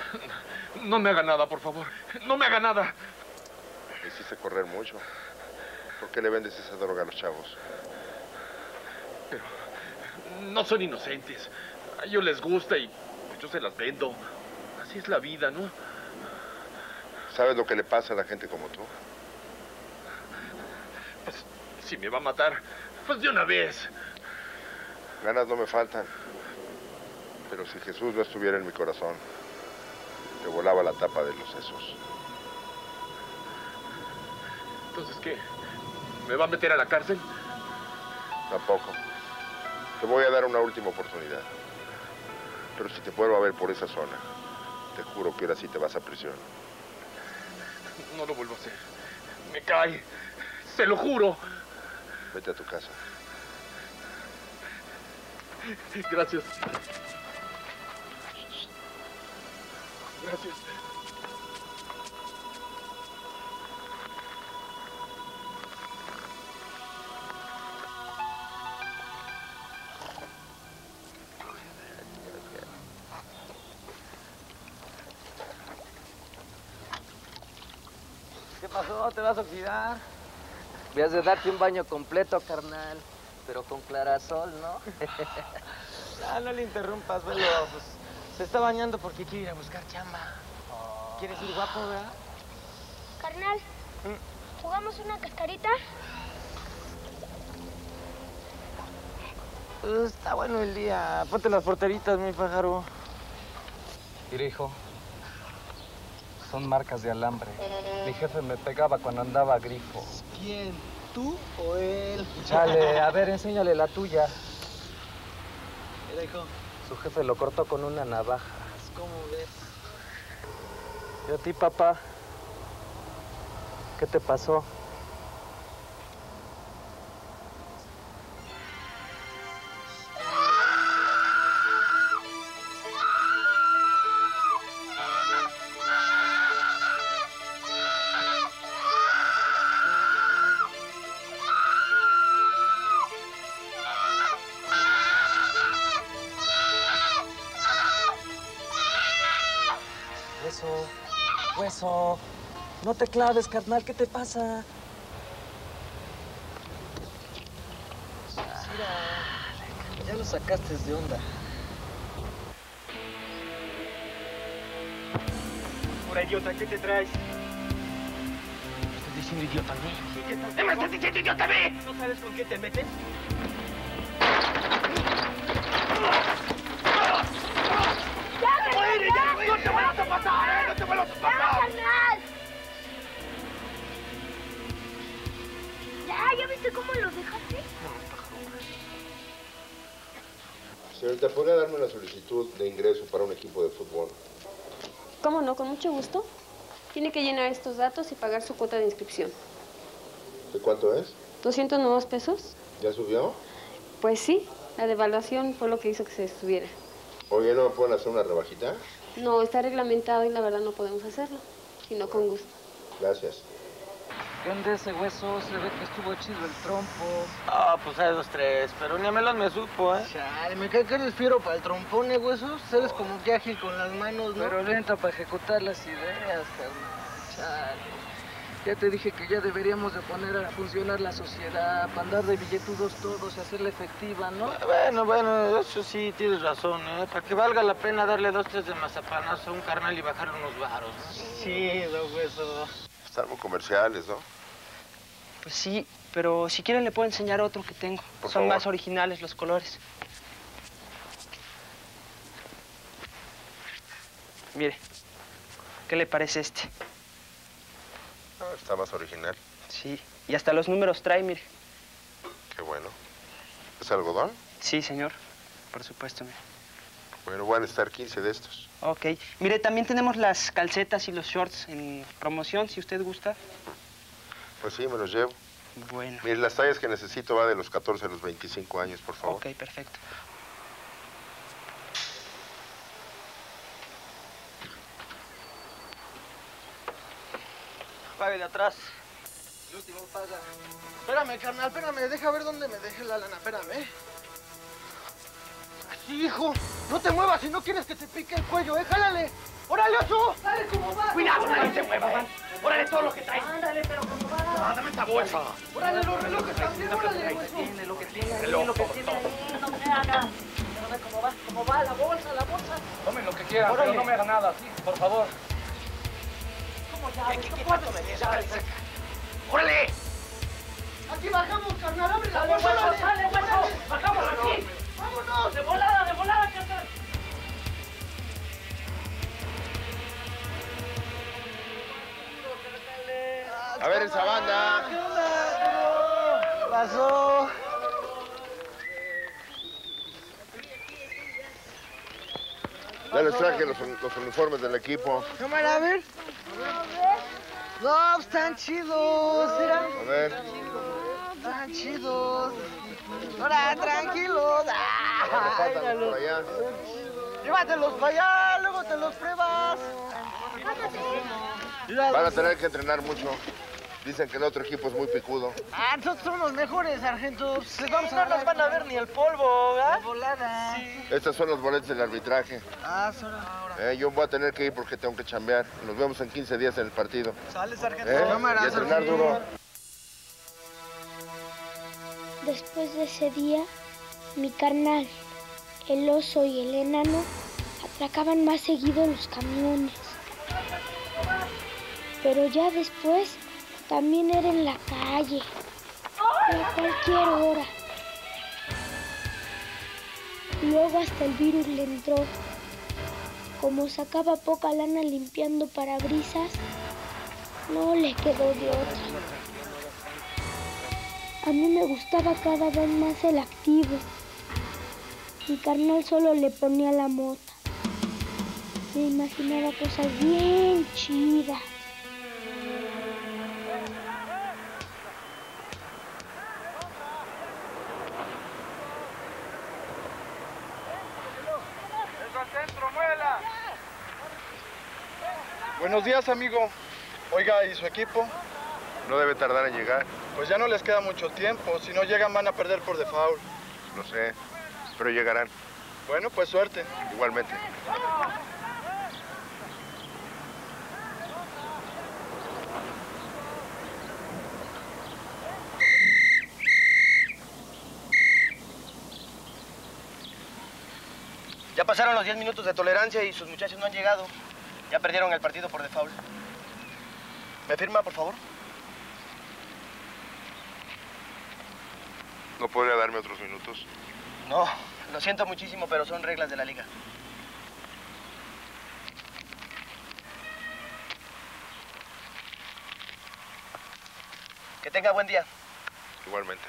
No me haga nada, por favor. No me haga nada. Me hiciste correr mucho. ¿Por qué le vendes esa droga a los chavos? Pero no son inocentes. A ellos les gusta y pues yo se las vendo. Así es la vida, ¿no? ¿Sabes lo que le pasa a la gente como tú? Pues si me va a matar, pues de una vez. Ganas no me faltan. Pero si Jesús no estuviera en mi corazón, te volaba la tapa de los sesos. Entonces, ¿qué? ¿Me va a meter a la cárcel? Tampoco. Te voy a dar una última oportunidad. Pero si te vuelvo a ver por esa zona, te juro que ahora sí te vas a prisión. No lo vuelvo a hacer. Me cae. Se lo juro. Vete a tu casa. Gracias. Gracias. ¿Qué pasó? ¿Te vas a oxidar? Voy a darte un baño completo, carnal. Pero con clarasol, ¿no? Ah, no le interrumpas, velo. Pues, se está bañando porque quiere ir a buscar chamba. ¿Quieres ir guapo, verdad? Carnal, ¿jugamos una cascarita? Pues está bueno el día. Ponte las porteritas, mi pájaro. Mira, hijo. Son marcas de alambre. Mi jefe me pegaba cuando andaba a grifo. ¿Quién? ¿Tú o él? Chale, a ver, enséñale la tuya. Mira, hijo. Su jefe lo cortó con una navaja. ¿Cómo ves? ¿Y a ti, papá? ¿Qué te pasó? Hueso, hueso. No te claves, carnal. ¿Qué te pasa? Mira, ya lo sacaste de onda. Ahora, idiota, ¿qué te traes? ¿Me estás diciendo idiota a mí? Sí, ¿qué estás ¿Me estás diciendo idiota a mí? ¿No sabes con quién te metes? ¡No te vuelvas a pasar, eh! ¡No te vuelvas a pasar! Ya, ¿ya viste cómo los dejaste? Señorita, ¿podría darme una solicitud de ingreso para un equipo de fútbol? ¿Cómo no? Con mucho gusto. Tiene que llenar estos datos y pagar su cuota de inscripción. ¿De cuánto es? ¿doscientos nuevos pesos? ¿Ya subió? Pues sí, la devaluación fue lo que hizo que se subiera. Oye, ¿no me pueden hacer una rebajita? No, está reglamentado y la verdad no podemos hacerlo, sino con gusto. Gracias. ¿Qué onda ese hueso? Se ve que estuvo chido el trompo. Ah, pues hay dos, tres, pero ni a Melón me supo, ¿eh? Chale, me cae que eres fiero para el trompón, ¿eh, huesos? Eres como que ágil con las manos, ¿no? Pero lento para ejecutar las ideas, carnal. Chale. Ya te dije que ya deberíamos de poner a funcionar la sociedad, para andar de billetudos todos y hacerla efectiva, ¿no? Bueno, bueno, eso sí, tienes razón, ¿eh? Para que valga la pena darle dos, tres de mazapanazo a un carnal y bajar unos varos. Sí, don hueso. Están muy comerciales, ¿no? Pues sí, pero si quieren le puedo enseñar otro que tengo. Por Son favor. más originales los colores. Mire, ¿qué le parece este? Ah, está más original. Sí, y hasta los números trae, mire. Qué bueno. ¿Es algodón? Sí, señor, por supuesto, mire. Bueno, van a estar quince de estos. Ok. Mire, también tenemos las calcetas y los shorts en promoción, si usted gusta. Pues sí, me los llevo. Bueno. Mire, las tallas que necesito va de los catorce a los veinticinco años, por favor. Ok, perfecto. Pague de atrás. El último paga. Espérame, carnal, espérame. Deja ver dónde me dejé la lana. Espérame. Así, hijo. No te muevas si no quieres que te pique el cuello, eh. Jálale. ¡Órale, oso! ¡Dale, cómo va! ¡Cuidado, no se mueva! ¡Órale todo lo que traes! ¡Ándale, pero cómo va! ¡Ah, dame esta bolsa! ¡Órale, los relojes también! ¡Órale, hueso! Tiene lo que tiene, Reloj, lo que todo, tiene todo. ahí, no me haga. Pero ve cómo va, cómo va la bolsa, la bolsa. Tomen lo que quieran, Órale. pero no me hagan nada, sí, por favor. ¿Cómo ya? ¿Qué, qué, ¿No qué puedes? tanto me des? Ya, Órale, ya. saca. ¡Órale! Aquí bajamos, carnal. ¡Abre la Sale, bolsa! hueso, órale. sale, hueso. Bajamos aquí. ¡Vámonos! De volada, de volada, carnal. A ver, esa banda. ¿Qué onda? ¿Qué pasó? Ya les traje los, los uniformes del equipo. Cámara, a ver. No, están chidos, mira. A ver. Están chidos. Ahora, tranquilos. Ya me faltan los por allá. Llévatelos para allá, luego te los pruebas. Van a tener que entrenar mucho. Dicen que el otro equipo es muy picudo. Ah, nosotros somos los mejores, sargento. Les vamos a no nos van a ver ni el polvo, ¿verdad? De volada. Sí. Estos son los boletos del arbitraje. Ah, son ahora. Eh, yo voy a tener que ir porque tengo que chambear. Nos vemos en quince días en el partido. Sale, sargento. ¿Eh? Cámara, Y a entrenar sargento. duro. Después de ese día, mi carnal, el oso y el enano atracaban más seguido los camiones. Pero ya después también era en la calle, y a cualquier hora. Luego hasta el virus le entró. Como sacaba poca lana limpiando parabrisas, no le quedó de otra. A mí me gustaba cada vez más el activo. Mi carnal solo le ponía la mota. Me imaginaba cosas bien chidas. Buenos días, amigo. Oiga, ¿y su equipo? No debe tardar en llegar. Pues ya no les queda mucho tiempo. Si no llegan, van a perder por default. Lo sé, pero llegarán. Bueno, pues suerte. Igualmente. Ya pasaron los diez minutos de tolerancia y sus muchachos no han llegado. Ya perdieron el partido por default. ¿Me firma, por favor? ¿No podría darme otros minutos? No, lo siento muchísimo, pero son reglas de la liga. Que tenga buen día. Igualmente.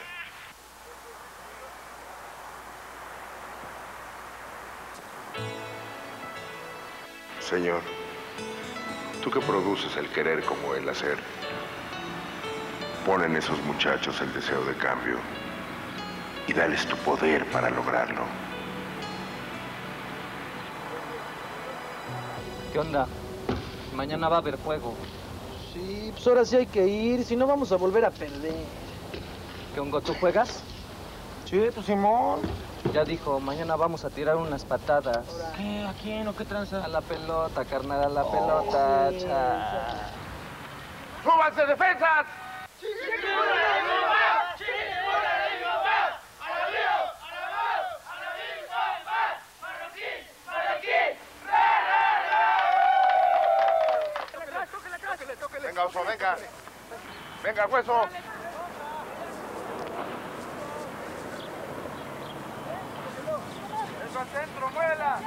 Señor, tú que produces el querer como el hacer, pon en esos muchachos el deseo de cambio y dales tu poder para lograrlo. ¿Qué onda? Mañana va a haber juego. Sí, pues ahora sí hay que ir, si no vamos a volver a perder. ¿Qué onda, tú juegas? Sí, pues Simón. Ya dijo, mañana vamos a tirar unas patadas. ¿Qué? ¿A quién o qué tranza? A la pelota, carnal, a la pelota. sí. Cha. ¡Súbanse, defensas! Venga, oso, venga. Venga, hueso. ¡Eso al centro, muela!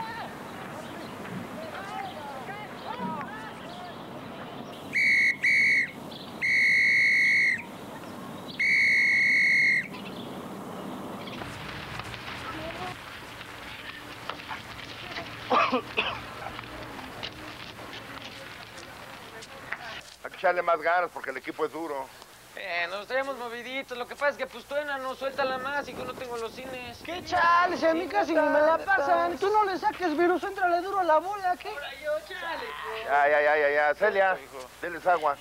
Hay que echarle más ganas porque el equipo es duro. Eh, nos traemos moviditos. Lo que pasa es que, pues, tú, enano, suéltala más y que no tengo los cines. ¿Qué chale? Si a mí casi ni me la pasan. Tú no le saques virus, entrale duro a la bola, ¿qué? Ya, ya, ya, ya, ya. Celia, denles agua.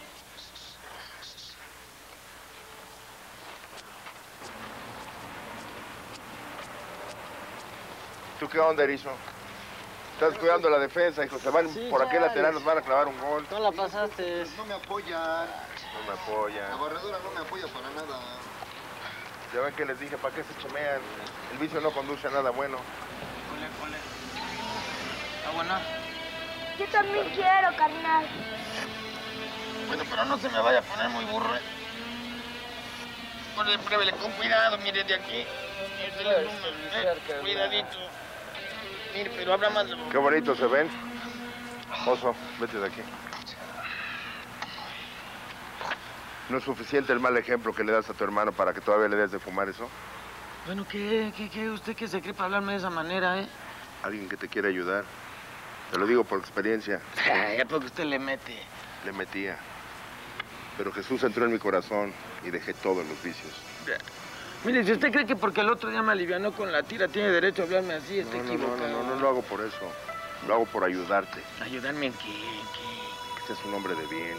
¿Tú qué onda, Erizo? Estás cuidando la defensa, hijo. Se van Sí, por aquel chale. lateral, nos van a clavar un gol. No la pasaste. No me apoyan. No me apoya. La barredora no me apoya para nada. Ya ven que les dije, ¿para qué se chamean? El vicio no conduce a nada bueno. ¿Está buena? Yo también quiero, carnal. Bueno, pero no se me vaya a poner muy burro, ¿eh? Ponle, pruébele con cuidado, mire, de aquí. Este le suma, eh, cuidadito. Mire, pero habla más... Qué bonito se ven. Oso, vete de aquí. ¿No es suficiente el mal ejemplo que le das a tu hermano para que todavía le des de fumar eso? Bueno, ¿qué? ¿Qué? ¿Qué? ¿Usted qué se cree para hablarme de esa manera, eh? Alguien que te quiere ayudar. Te lo digo por experiencia. ¿A poco usted le mete? Le metía. Pero Jesús entró en mi corazón y dejé todos los vicios. Mire, si usted cree que porque el otro día me alivianó con la tira tiene derecho a hablarme así, está No, no, no, equivocado. no, no, no lo hago por eso. Lo hago por ayudarte. ¿Ayudarme en qué? ¿En qué? Que seas un hombre de bien.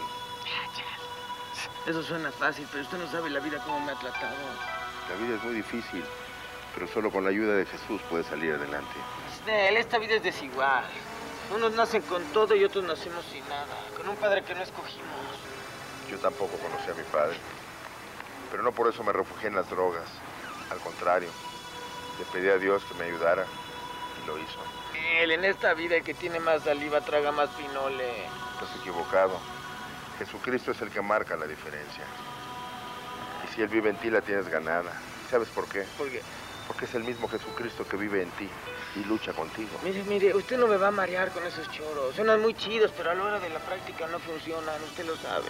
Eso suena fácil, pero usted no sabe la vida cómo me ha tratado. La vida es muy difícil, pero solo con la ayuda de Jesús puedes salir adelante. Él, esta vida es desigual. Unos nacen con todo y otros nacimos sin nada. Con un padre que no escogimos. Yo tampoco conocí a mi padre, pero no por eso me refugié en las drogas. Al contrario, le pedí a Dios que me ayudara y lo hizo. Él en esta vida el que tiene más saliva traga más pinole. Estás equivocado. Jesucristo es el que marca la diferencia. Y si Él vive en ti, la tienes ganada. ¿Y sabes por qué? ¿Por qué? Porque es el mismo Jesucristo que vive en ti y lucha contigo. Mire, mire, usted no me va a marear con esos choros. Suenan muy chidos, pero a la hora de la práctica no funcionan, usted lo sabe.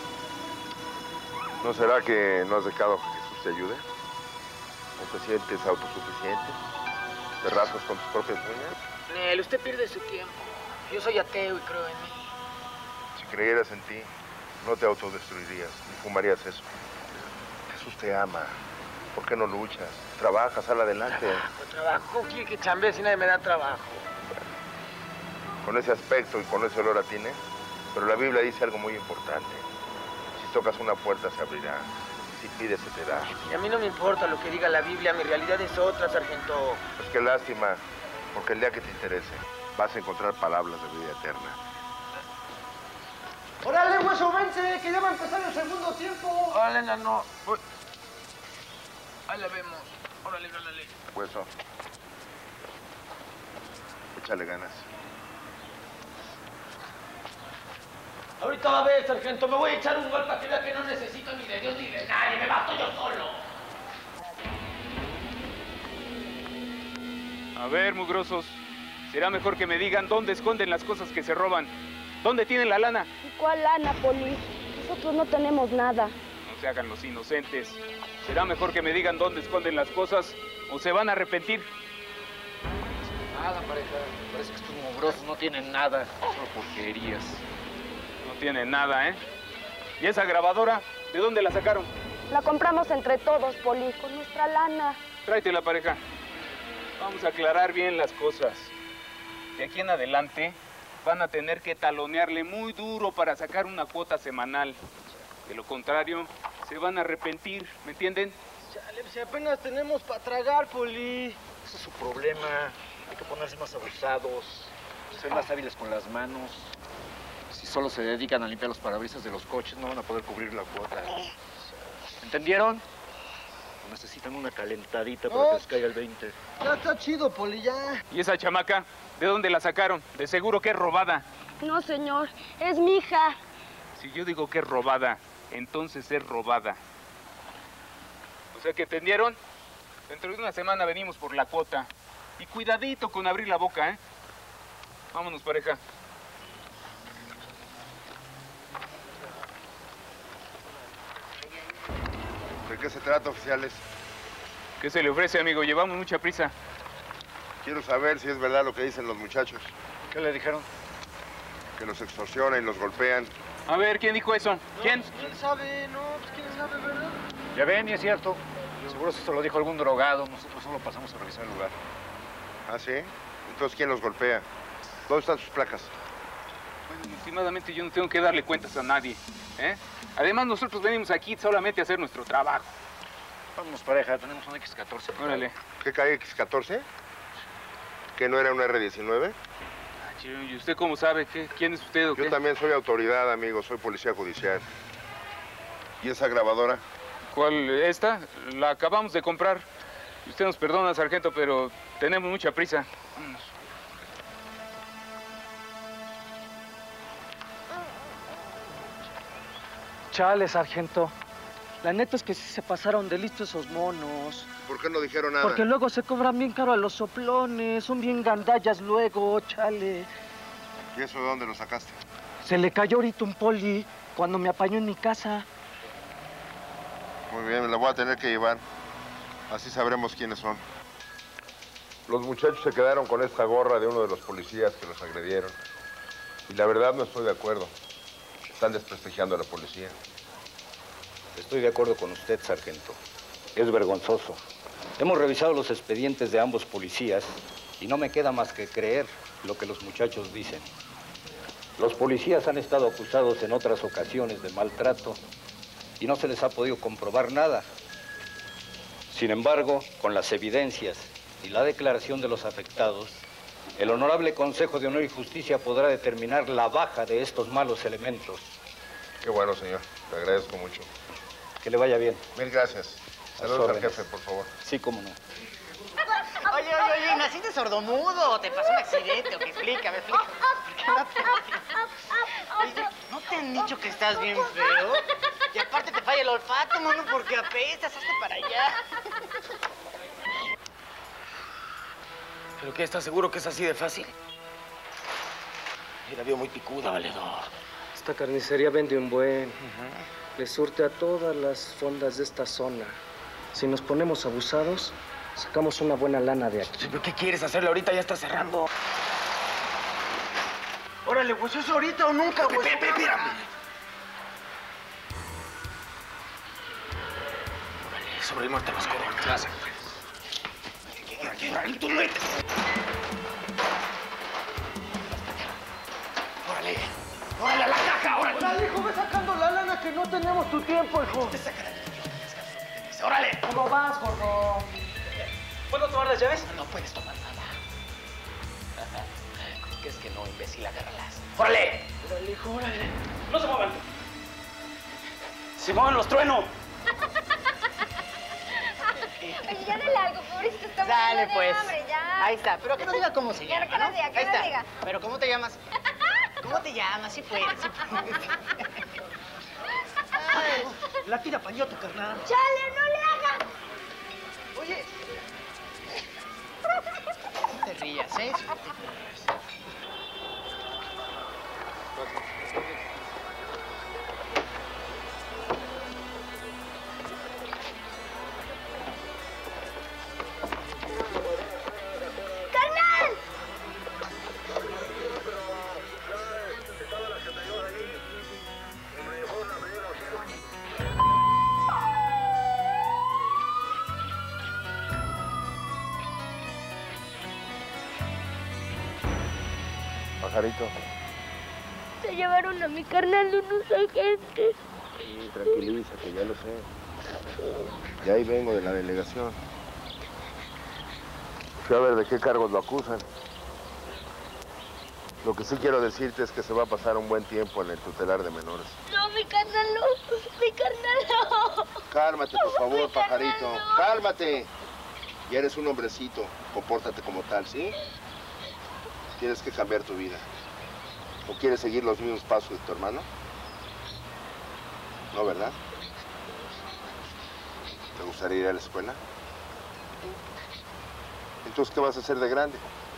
¿No será que no has dejado que Jesús te ayude? ¿O te sientes autosuficiente? ¿Te rascas con tus propias uñas? Nel, usted pierde su tiempo. Yo soy ateo y creo en mí. Si creyeras en ti, no te autodestruirías, ni fumarías eso. Jesús te ama. ¿Por qué no luchas? Trabaja, sal adelante. Trabajo, trabajo. ¿Quiere que chambee si nadie me da trabajo? Con ese aspecto y con ese olor a tine, pero la Biblia dice algo muy importante. Si tocas una puerta se abrirá, si pides se te da. Y a mí no me importa lo que diga la Biblia, mi realidad es otra, sargento. Pues qué lástima, porque el día que te interese vas a encontrar palabras de vida eterna. ¡Órale, hueso, vence! ¡Que ya va a empezar el segundo tiempo! ¡Órale, no, no! Voy. Ahí la vemos. Órale, órale. Hueso. Échale ganas. Ahorita va a ver, sargento. Me voy a echar un gol para que vea que no necesito ni de Dios ni de nadie. Me basto yo solo. A ver, mugrosos. Será mejor que me digan dónde esconden las cosas que se roban. ¿Dónde tienen la lana? ¿Y cuál lana, Poli? Nosotros no tenemos nada. No se hagan los inocentes. Será mejor que me digan dónde esconden las cosas o se van a arrepentir. Nada, pareja. Parece que estos mugrosos no tienen nada. Solo porquerías. No tienen nada, ¿eh? ¿Y esa grabadora? ¿De dónde la sacaron? La compramos entre todos, Poli, con nuestra lana. Tráete la pareja. Vamos a aclarar bien las cosas. De aquí en adelante van a tener que talonearle muy duro para sacar una cuota semanal. De lo contrario, se van a arrepentir, ¿me entienden? Chale, si apenas tenemos para tragar, Poli. Ese es su problema. Hay que ponerse más abusados, ser más hábiles con las manos. Si solo se dedican a limpiar los parabrisas de los coches, no van a poder cubrir la cuota. ¿Entendieron? Necesitan una calentadita para que les caiga el veinte. Ya está chido, Poli, ya. ¿Y esa chamaca? ¿De dónde la sacaron? De seguro que es robada. No, señor, es mi hija. Si yo digo que es robada, entonces es robada. O sea que entendieron. Dentro de una semana venimos por la cuota. Y cuidadito con abrir la boca, ¿eh? Vámonos, pareja. ¿De qué se trata, oficiales? ¿Qué se le ofrece, amigo? Llevamos mucha prisa. Quiero saber si es verdad lo que dicen los muchachos. ¿Qué le dijeron? Que los extorsionan y los golpean. A ver, ¿quién dijo eso? ¿Quién? No, pues, ¿quién sabe? No, pues quién sabe, ¿verdad? Ya ven, y es cierto. Seguro esto lo dijo algún drogado. Nosotros solo pasamos a revisar el lugar. ¿Ah, sí? Entonces, ¿quién los golpea? ¿Dónde están sus placas? Bueno, últimamente yo no tengo que darle cuentas a nadie, ¿eh? Además, nosotros venimos aquí solamente a hacer nuestro trabajo. Vámonos, pareja. Tenemos un equis catorce. Órale. ¿Qué cae equis catorce? ¿Que no era un erre diecinueve? ¿Y usted cómo sabe? ¿Qué? ¿Quién es usted o qué? Yo también soy autoridad, amigo. Soy policía judicial. ¿Y esa grabadora? ¿Cuál? ¿Esta? La acabamos de comprar. Usted nos perdona, sargento, pero tenemos mucha prisa. Vámonos. Chale, sargento. La neta es que sí se pasaron de listo esos monos. ¿Por qué no dijeron nada? Porque luego se cobran bien caro a los soplones. Son bien gandallas luego, chale. ¿Y eso de dónde lo sacaste? Se le cayó ahorita un poli cuando me apañó en mi casa. Muy bien, me la voy a tener que llevar. Así sabremos quiénes son. Los muchachos se quedaron con esta gorra de uno de los policías que los agredieron. Y la verdad no estoy de acuerdo. Están desprestigiando a la policía. Estoy de acuerdo con usted, sargento. Es vergonzoso. Hemos revisado los expedientes de ambos policías y no me queda más que creer lo que los muchachos dicen. Los policías han estado acusados en otras ocasiones de maltrato y no se les ha podido comprobar nada. Sin embargo, con las evidencias y la declaración de los afectados, el Honorable Consejo de Honor y Justicia podrá determinar la baja de estos malos elementos. Qué bueno, señor. Le agradezco mucho. Que le vaya bien. Mil gracias. Saludos al jefe, por favor. Sí, cómo no. Oye, oye, oye, ¿naciste sordomudo o te pasó un accidente o qué? Explícame, explícame. ¿Por qué no te... Oye, ¿no te han dicho que estás bien feo? Y aparte te falla el olfato, mono, porque apestas. Hazte para allá. ¿Pero qué? ¿Estás seguro que es así de fácil? Y la veo muy picuda, valedor. Esta carnicería vende un buen. Le surte a todas las fondas de esta zona. Si nos ponemos abusados, sacamos una buena lana de aquí. ¿Pero qué quieres hacerle ahorita? Ya está cerrando. Órale, pues es ahorita o nunca, güey. Pepe, espérame. Órale, sobre el muerte los coronas. Vas. Órale, tú metes. Órale. ¡Órale a la caja! ¡Órale! ¡Órale, hijo! ¡Ve sacando la lana que no tenemos tu tiempo, hijo! Te saca la lana. ¡Órale! ¿Cómo vas, gordo? ¿Puedo tomar las llaves? No puedes tomar nada. ¿Qué es que no, imbécil? Agárralas. ¡Órale! ¡Órale, hijo, órale! ¡No se muevan! ¡Se muevan los truenos! Oye, ya dale algo, pobrecito, está Dale, muriendo de pues. hambre, ya. Ahí está, pero que no diga cómo se Ya, llama, que no ¿no? diga, que Ahí no está. diga. Pero ¿cómo te llamas? ¿Cómo te llamas? Sí puedes, sí puedes. Ay, La tira pañoto, carnal. ¡Chale, no le hagas! oye. No te rías, ¿eh? ¡Carnal! Pajarito. Se llevaron a mi carnal unos agentes. Sí, tranquilízate, ya lo sé. Ya ahí vengo de la delegación. Fui a ver de qué cargos lo acusan. Lo que sí quiero decirte es que se va a pasar un buen tiempo en el tutelar de menores. No, mi carnal no. Mi carnal no. Cálmate, por favor, Mi carnal pajarito. no. Cálmate. Ya eres un hombrecito. Compórtate como tal, ¿sí? Tienes que cambiar tu vida. ¿O quieres seguir los mismos pasos de tu hermano? No, ¿verdad? ¿Te gustaría ir a la escuela? Entonces, ¿qué vas a hacer de grande?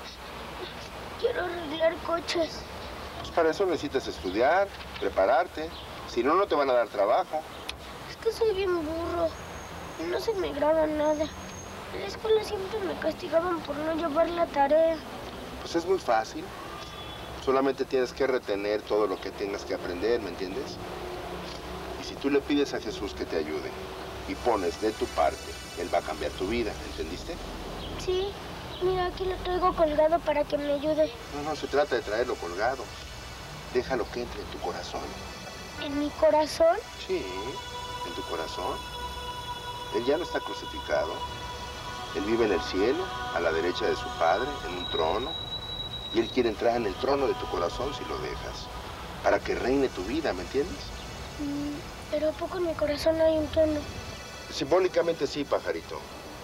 Quiero arreglar coches. Pues para eso necesitas estudiar, prepararte. Si no, no te van a dar trabajo. Es que soy bien burro. Y no se me graba nada. En la escuela siempre me castigaban por no llevar la tarea. Pues es muy fácil. Solamente tienes que retener todo lo que tengas que aprender, ¿me entiendes? Y si tú le pides a Jesús que te ayude y pones de tu parte, Él va a cambiar tu vida, ¿entendiste? Sí, mira, aquí lo traigo colgado para que me ayude. No, no se trata de traerlo colgado. Déjalo que entre en tu corazón. ¿En mi corazón? Sí, en tu corazón. Él ya no está crucificado. Él vive en el cielo, a la derecha de su Padre, en un trono. Y Él quiere entrar en el trono de tu corazón si lo dejas, para que reine tu vida, ¿me entiendes? Mm, pero ¿a poco en mi corazón hay un trono? Simbólicamente sí, pajarito.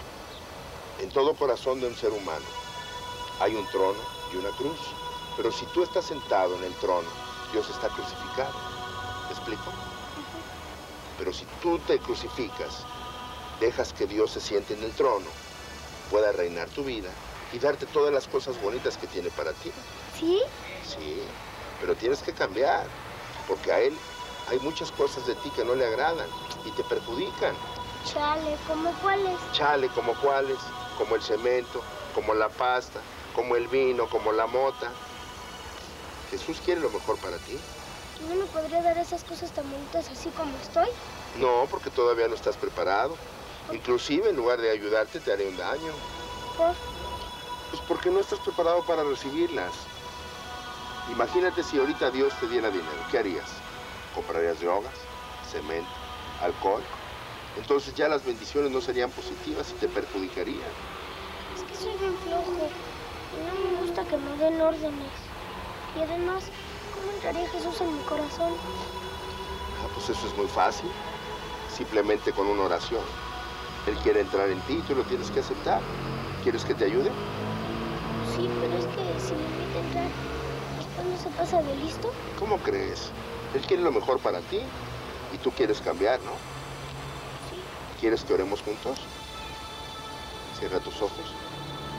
En todo corazón de un ser humano hay un trono y una cruz. Pero si tú estás sentado en el trono, Dios está crucificado. ¿Me explico? Pero si tú te crucificas, dejas que Dios se siente en el trono, pueda reinar tu vida y darte todas las cosas bonitas que tiene para ti. ¿Sí? Sí, pero tienes que cambiar, porque a Él hay muchas cosas de ti que no le agradan y te perjudican. Chale, ¿cómo cuáles? Chale, como cuáles, como el cemento, como la pasta, como el vino, como la mota. Jesús quiere lo mejor para ti. ¿No me podría dar esas cosas tan bonitas así como estoy? No, porque todavía no estás preparado. Inclusive, en lugar de ayudarte, te haré un daño. ¿Por? Pues porque no estás preparado para recibirlas. Imagínate si ahorita Dios te diera dinero, ¿qué harías? ¿Comprarías drogas, cemento, alcohol? Entonces ya las bendiciones no serían positivas y te perjudicarían. Es que soy bien flojo y no me gusta que me den órdenes. Y además, ¿cómo entraría Jesús en mi corazón? Ah, pues eso es muy fácil. Simplemente con una oración. Él quiere entrar en ti y tú lo tienes que aceptar. ¿Quieres que te ayude? Sí, pero es que si me pide entrar, ¿después no se pasa de listo? ¿Cómo crees? Él quiere lo mejor para ti y tú quieres cambiar, ¿no? Sí. ¿Quieres que oremos juntos? Cierra tus ojos.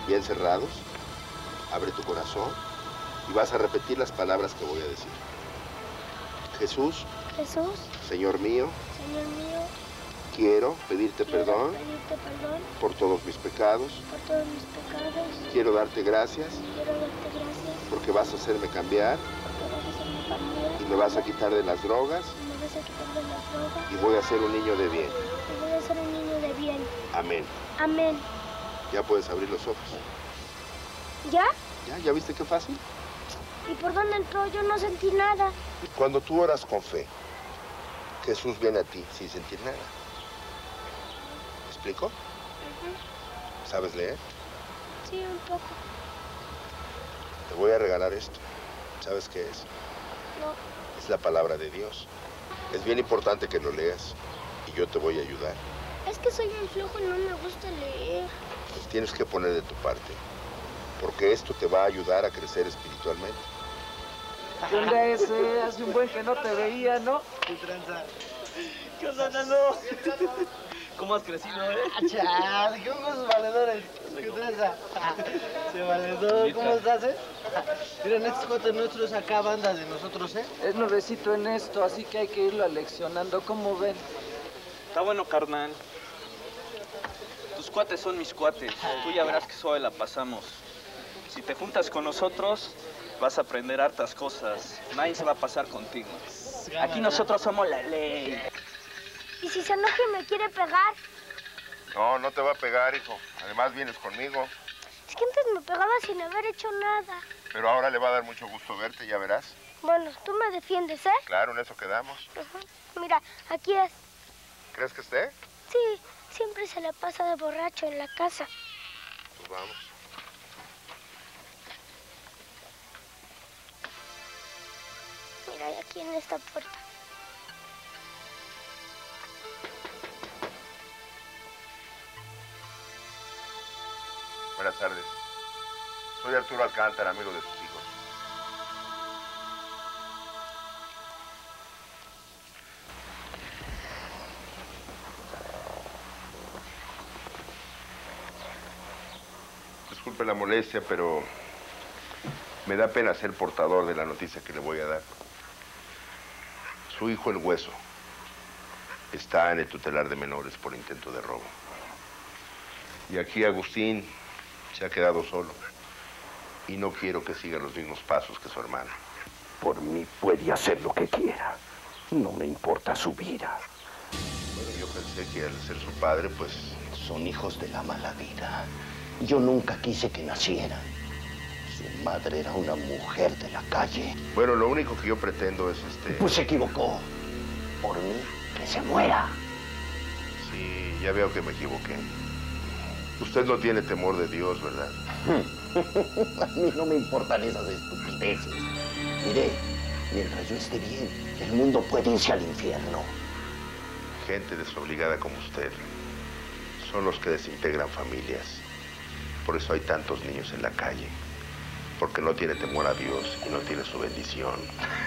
bien cerrados, abre tu corazón y vas a repetir las palabras que voy a decir. Jesús, Jesús, Señor mío, Señor mío, quiero pedirte quiero perdón pedirte perdón por todos mis pecados. por todos mis pecados. Quiero darte gracias Quiero darte gracias porque vas a hacerme cambiar porque vas a hacerme cambiar y me vas a quitar de las drogas y me vas a quitar de las drogas y voy a ser un niño de bien. y voy a ser un niño de bien. Amén. Amén. Ya puedes abrir los ojos. ¿Ya? ¿Ya? ¿Ya viste qué fácil? ¿Y por dónde entró? Yo no sentí nada. Cuando tú oras con fe, Jesús viene a ti sin sentir nada. ¿Me explico? ¿Sabes leer? Sí, un poco. Te voy a regalar esto. ¿Sabes qué es? No. Es la palabra de Dios. Es bien importante que lo leas y yo te voy a ayudar. Es que soy un flojo y no me gusta leer. Pues tienes que poner de tu parte, porque esto te va a ayudar a crecer espiritualmente. ¿Qué onda ese? Hace un buen que no te veía, ¿no? ¿Qué tranza? ¿Qué onda, Nano? ¿Cómo has crecido, eh? Ah, chale, ¿qué ojos valedores? ¿Qué tranza? Se valedor, ¿cómo estás, eh? Miren, estos cuates nuestros acá, banda de nosotros, ¿eh? Es nuevecito en esto, así que hay que irlo aleccionando. ¿Cómo ven? Está bueno, carnal. Tus cuates son mis cuates. Tú ya verás que suave la pasamos. Si te juntas con nosotros, vas a aprender hartas cosas. Nadie se va a pasar contigo. Aquí nosotros somos la ley. ¿Y si se enoja y me quiere pegar? No, no te va a pegar, hijo. Además vienes conmigo. Es que antes me pegaba sin haber hecho nada. Pero ahora le va a dar mucho gusto verte, ya verás. Bueno, tú me defiendes, ¿eh? Claro, en eso quedamos. Ujú. Mira, aquí es. ¿Crees que esté? Sí, siempre se la pasa de borracho en la casa. Pues vamos. Mira, aquí en esta puerta. Buenas tardes. Soy Arturo Alcántara, amigo de sus hijos. Disculpe la molestia, pero me da pena ser portador de la noticia que le voy a dar. Su hijo, el Hueso, está en el tutelar de menores por intento de robo. Y aquí Agustín se ha quedado solo. Y no quiero que siga los mismos pasos que su hermano. Por mí puede hacer lo que quiera. No me importa su vida. Bueno, yo pensé que al ser su padre, pues... Son hijos de la mala vida. Yo nunca quise que nacieran. Su madre era una mujer de la calle. Bueno, lo único que yo pretendo es este... Pues se equivocó. Por mí, que se muera. Sí, ya veo que me equivoqué. Usted no tiene temor de Dios, ¿verdad? A mí no me importan esas estupideces. Mire, mientras yo esté bien, el mundo puede irse al infierno. Gente desobligada como usted son los que desintegran familias. Por eso hay tantos niños en la calle. Porque no tiene temor a Dios y no tiene su bendición.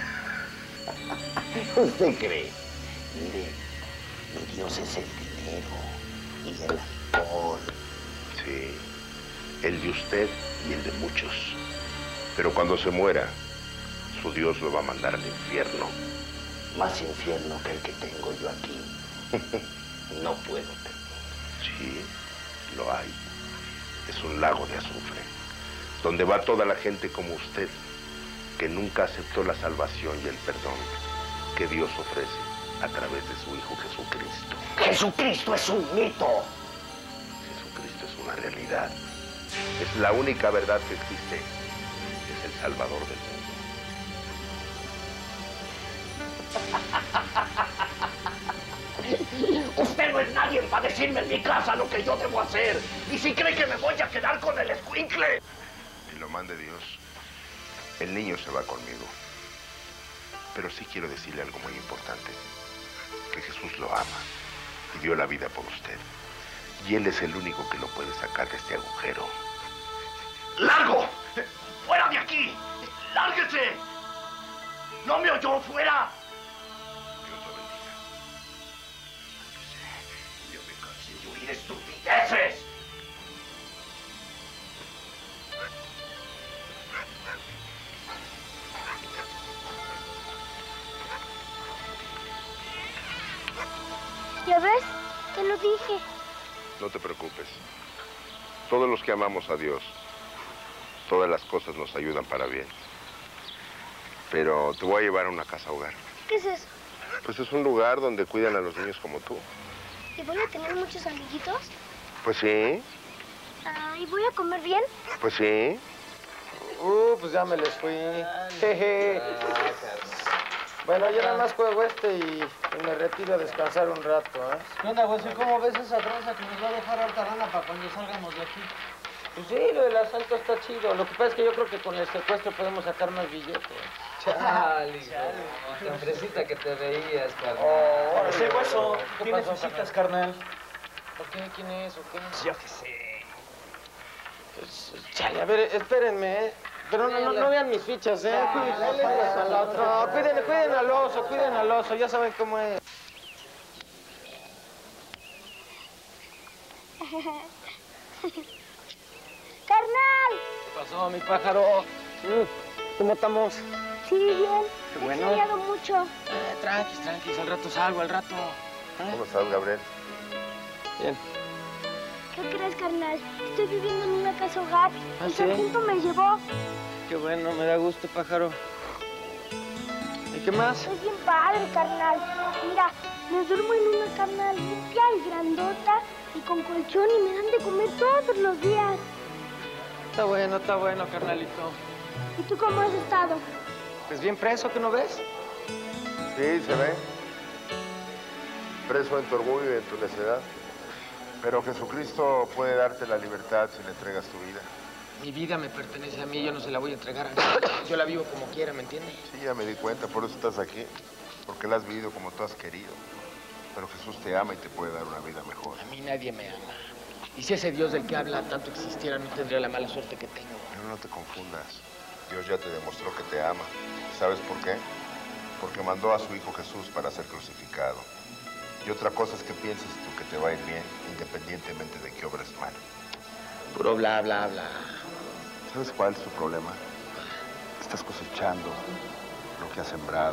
¿Usted cree? Mire, mi Dios es el dinero y el alcohol. Sí, el de usted y el de muchos. Pero cuando se muera, su Dios lo va a mandar al infierno. Más infierno que el que tengo yo aquí. No puedo tener. Sí, lo hay. Es un lago de azufre, donde va toda la gente como usted, que nunca aceptó la salvación y el perdón que Dios ofrece a través de su Hijo Jesucristo. ¡Jesucristo es un mito! Jesucristo es una realidad. Es la única verdad que existe. Es el Salvador del mundo. Usted no es nadie para decirme en mi casa lo que yo debo hacer. Y si cree que me voy a quedar con el escuincle. Y lo mande Dios. El niño se va conmigo. Pero sí quiero decirle algo muy importante. Que Jesús lo ama y dio la vida por usted. Y Él es el único que lo puede sacar de este agujero. ¡Largo! ¡Fuera de aquí! ¡Lárguese! ¡No me oyó! ¡Fuera! Dios lo bendiga. Yo me cansé de oír estupideces. ¿Ya ves? Te lo dije. No te preocupes. Todos los que amamos a Dios, todas las cosas nos ayudan para bien. Pero te voy a llevar a una casa hogar. ¿Qué es eso? Pues es un lugar donde cuidan a los niños como tú. ¿Y voy a tener muchos amiguitos? Pues sí, Ah, ¿y voy a comer bien? pues sí. Uh, pues ya me les fui. Jeje. Bueno, yo nada más juego este y, y me retiro a descansar un rato, ¿eh? ¿Qué onda, güey? ¿Cómo ves esa tranza que nos va a dejar harta lana para cuando salgamos de aquí? Pues sí, lo del asalto está chido. Lo que pasa es que yo creo que con el secuestro podemos sacar más billetes. Chale, tan fresita que te veías, carnal. Oh, ahora sí, hueso. ¿Qué ¿Qué pasó, necesitas, carnal? ¿Por qué? ¿Quién es o qué? Yo qué sé. Pues, chale, a ver, espérenme, ¿eh? Pero no, no, no vean mis fichas, ¿eh? Cuiden, no, cuiden, cuiden al oso, cuiden al oso, ya saben cómo es. ¡Carnal! ¿Qué pasó, mi pájaro? ¿Cómo estamos? Sí, bien. Qué Te he bueno. extrañado mucho. Eh, tranquis, tranquis, al rato salgo, al rato. ¿Cómo estás, Gabriel? Bien. ¿Qué crees, carnal? Estoy viviendo en una casa hogar. ¿Ah, El sí? sargento me llevó. Qué bueno, me da gusto, pájaro. ¿Y qué más? Es bien padre, carnal. Mira, me duermo en una cama limpia y grandota y con colchón y me dan de comer todos los días. Está bueno, está bueno, carnalito. ¿Y tú cómo has estado? Pues bien preso, ¿que no ves? Sí, se ve. Preso en tu orgullo y en tu necedad. Pero Jesucristo puede darte la libertad si le entregas tu vida. Mi vida me pertenece a mí, yo no se la voy a entregar a nadie. Yo la vivo como quiera, ¿me entiendes? Sí, ya me di cuenta, por eso estás aquí. Porque la has vivido como tú has querido. Pero Jesús te ama y te puede dar una vida mejor. A mí nadie me ama. Y si ese Dios del que habla tanto existiera, no tendría la mala suerte que tengo. Pero no te confundas. Dios ya te demostró que te ama. ¿Sabes por qué? Porque mandó a su Hijo Jesús para ser crucificado. Y otra cosa es que pienses tú que te va a ir bien, independientemente de que obres mal. Puro bla, bla, bla. ¿Sabes cuál es tu problema? Estás cosechando lo que has sembrado.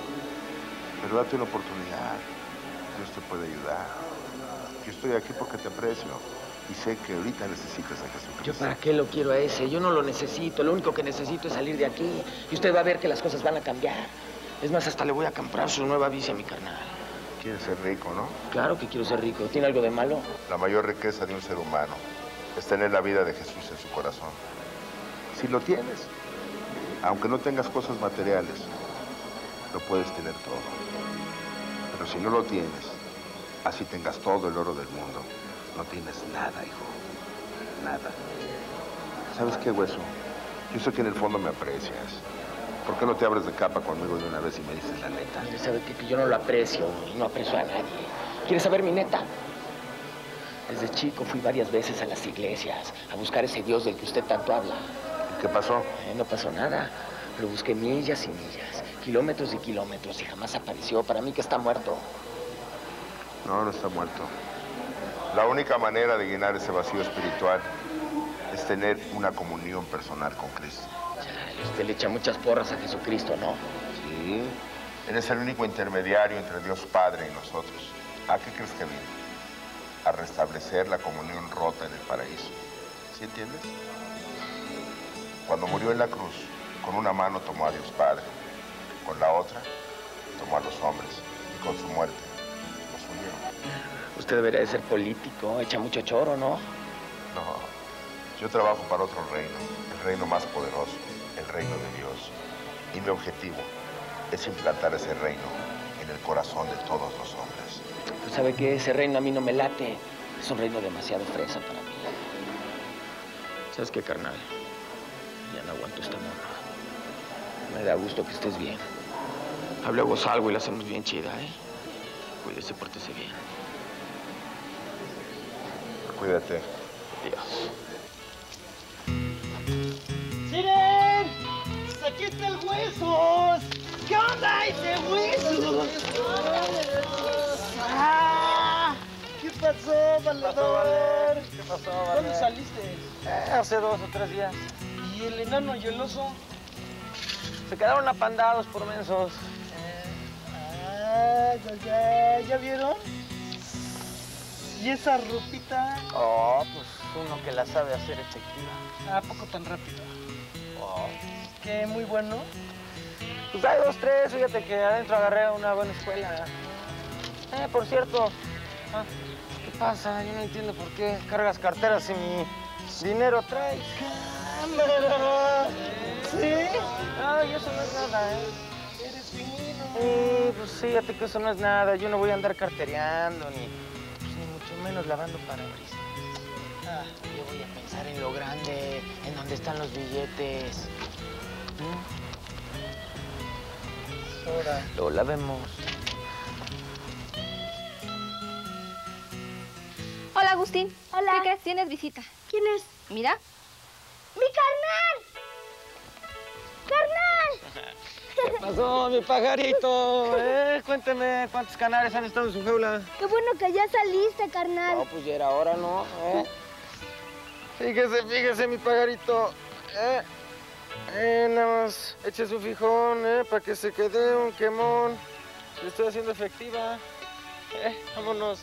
Pero date una oportunidad. Dios te puede ayudar. Yo estoy aquí porque te aprecio. Y sé que ahorita necesitas a Jesucristo. ¿Yo para qué lo quiero a ese? Yo no lo necesito. Lo único que necesito es salir de aquí. Y usted va a ver que las cosas van a cambiar. Es más, hasta le voy a comprar su nueva bici a mi carnal. Quieres ser rico, ¿no? Claro que quiero ser rico. ¿Tiene algo de malo? La mayor riqueza de un ser humano es tener la vida de Jesús en su corazón. Si lo tienes, aunque no tengas cosas materiales, lo puedes tener todo. Pero si no lo tienes, así tengas todo el oro del mundo, no tienes nada, hijo. Nada. ¿Sabes qué, hueso? Yo sé que en el fondo me aprecias. ¿Por qué no te abres de capa conmigo de una vez y me dices la neta? Mire, ¿sabe qué? Que yo no lo aprecio y no aprecio a nadie. ¿Quiere saber mi neta? Desde chico fui varias veces a las iglesias a buscar ese Dios del que usted tanto habla. ¿Y qué pasó? Eh, no pasó nada. Lo busqué millas y millas, kilómetros y kilómetros y jamás apareció. Para mí que está muerto. No, no está muerto. La única manera de llenar ese vacío espiritual es tener una comunión personal con Cristo. Chale, usted le echa muchas porras a Jesucristo, ¿no? Sí. Él es el único intermediario entre Dios Padre y nosotros. ¿A qué crees que vino? A restablecer la comunión rota en el paraíso. ¿Sí entiendes? Cuando murió en la cruz, con una mano tomó a Dios Padre, con la otra tomó a los hombres y con su muerte los unió. Usted debería de ser político, echa mucho choro, ¿no? No, yo trabajo para otro reino, el reino más poderoso, el reino de Dios. Y mi objetivo es implantar ese reino en el corazón de todos los hombres. Pues ¿sabe qué? Ese reino a mí no me late. Es un reino demasiado fresa para mí. ¿Sabes qué, carnal? Ya no aguanto esta morra. Me da gusto que estés bien. Luego salgo y la hacemos bien chida, ¿eh? Cuídese, pórtese bien. Cuídate. Dios. ¡Siren! ¡Aquí está el Huesos! ¿Qué onda ese Huesos? ¡Ah! ¿Qué pasó, valedor? ¿Qué pasó, ¿Cuándo saliste? Eh, hace dos o tres días. ¿Y el enano y el oso? Se quedaron apandados por mensos. Ah, ya, ya, ¿ya vieron? ¿Y esa ropita? Oh, pues uno que la sabe hacer efectiva. ¿A poco tan rápido? Oh, ¿qué? Muy bueno. Pues hay dos, tres, fíjate que adentro agarré una buena escuela. Eh, por cierto, ah, ¿qué pasa? Yo no entiendo por qué cargas carteras si mi dinero traes. ¡Cámara! ¿Sí? Ay, eso no es nada, ¿eh? Eres fino. Eh, pues fíjate que eso no es nada. Yo no voy a andar cartereando, ni, pues, ni mucho menos lavando parabrisas. Ah, yo voy a pensar en lo grande, en donde están los billetes. ¿Mm? Ahora. Luego la vemos. Hola, Agustín. Hola. ¿Qué crees? Tienes visita. ¿Quién es? Mira. ¡Mi carnal! ¡Carnal! ¿Qué pasó, mi pajarito? Eh, cuénteme, ¿cuántos canales han estado en su jaula? Qué bueno que ya saliste, carnal. No, pues ya era hora, ¿no? ¿Eh? Fíjese, fíjese, mi pajarito. Eh, eh, nada más eche su fijón, eh, para que se quede un quemón. Le estoy haciendo efectiva. Eh, vámonos.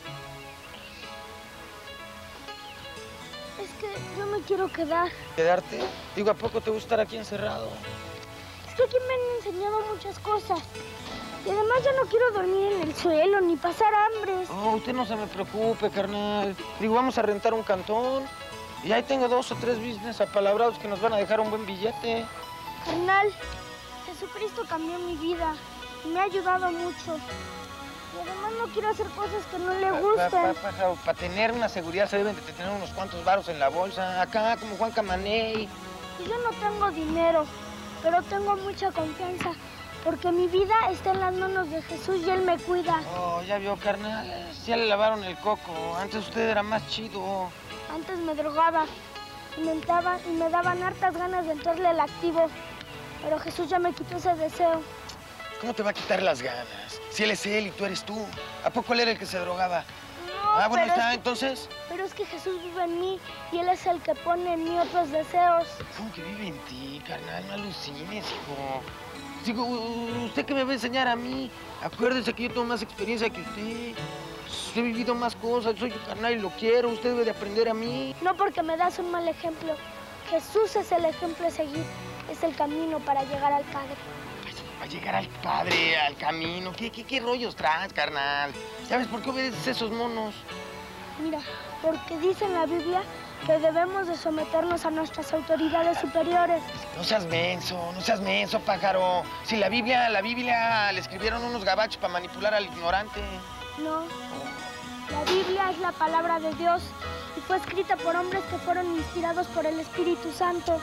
Es que yo me quiero quedar. ¿Quedarte? Digo, ¿a poco te gusta estar aquí encerrado? Es que aquí me han enseñado muchas cosas. Y además ya no quiero dormir en el suelo ni pasar hambre. No, usted no se me preocupe, carnal. Digo, vamos a rentar un cantón. Y ahí tengo dos o tres business apalabrados que nos van a dejar un buen billete. Carnal, Jesucristo cambió mi vida y me ha ayudado mucho. Y además no quiero hacer cosas que no le gusten. Para pa, pa, pa tener una seguridad se deben de tener unos cuantos varos en la bolsa. Acá, como Juan Camaney. Y yo no tengo dinero, pero tengo mucha confianza. Porque mi vida está en las manos de Jesús y Él me cuida. Oh, ya vio, carnal. Ya le lavaron el coco. Antes usted era más chido. Antes me drogaba, y mentaba y me daban hartas ganas de entrarle al activo. Pero Jesús ya me quitó ese deseo. ¿Cómo te va a quitar las ganas? Si Él es Él y tú eres tú. ¿A poco Él era el que se drogaba? No, ah, bueno, pero está, es que, entonces. Pero es que Jesús vive en mí y Él es el que pone en mí otros deseos. ¿Cómo que vive en ti, carnal? No alucines, hijo. Digo, ¿usted qué me va a enseñar a mí? Acuérdese que yo tengo más experiencia que usted. He vivido más cosas, soy su carnal y lo quiero. Usted debe de aprender a mí. No porque me das un mal ejemplo. Jesús es el ejemplo a seguir. Es el camino para llegar al Padre. Para llegar al Padre, al camino. ¿Qué, qué, qué rollos traes, carnal? ¿Sabes por qué obedeces a esos monos? Mira, porque dice en la Biblia que debemos de someternos a nuestras autoridades superiores. No seas menso, no seas menso, pájaro. Si la Biblia, la Biblia le escribieron unos gabachos para manipular al ignorante. No, la Biblia es la palabra de Dios y fue escrita por hombres que fueron inspirados por el Espíritu Santo.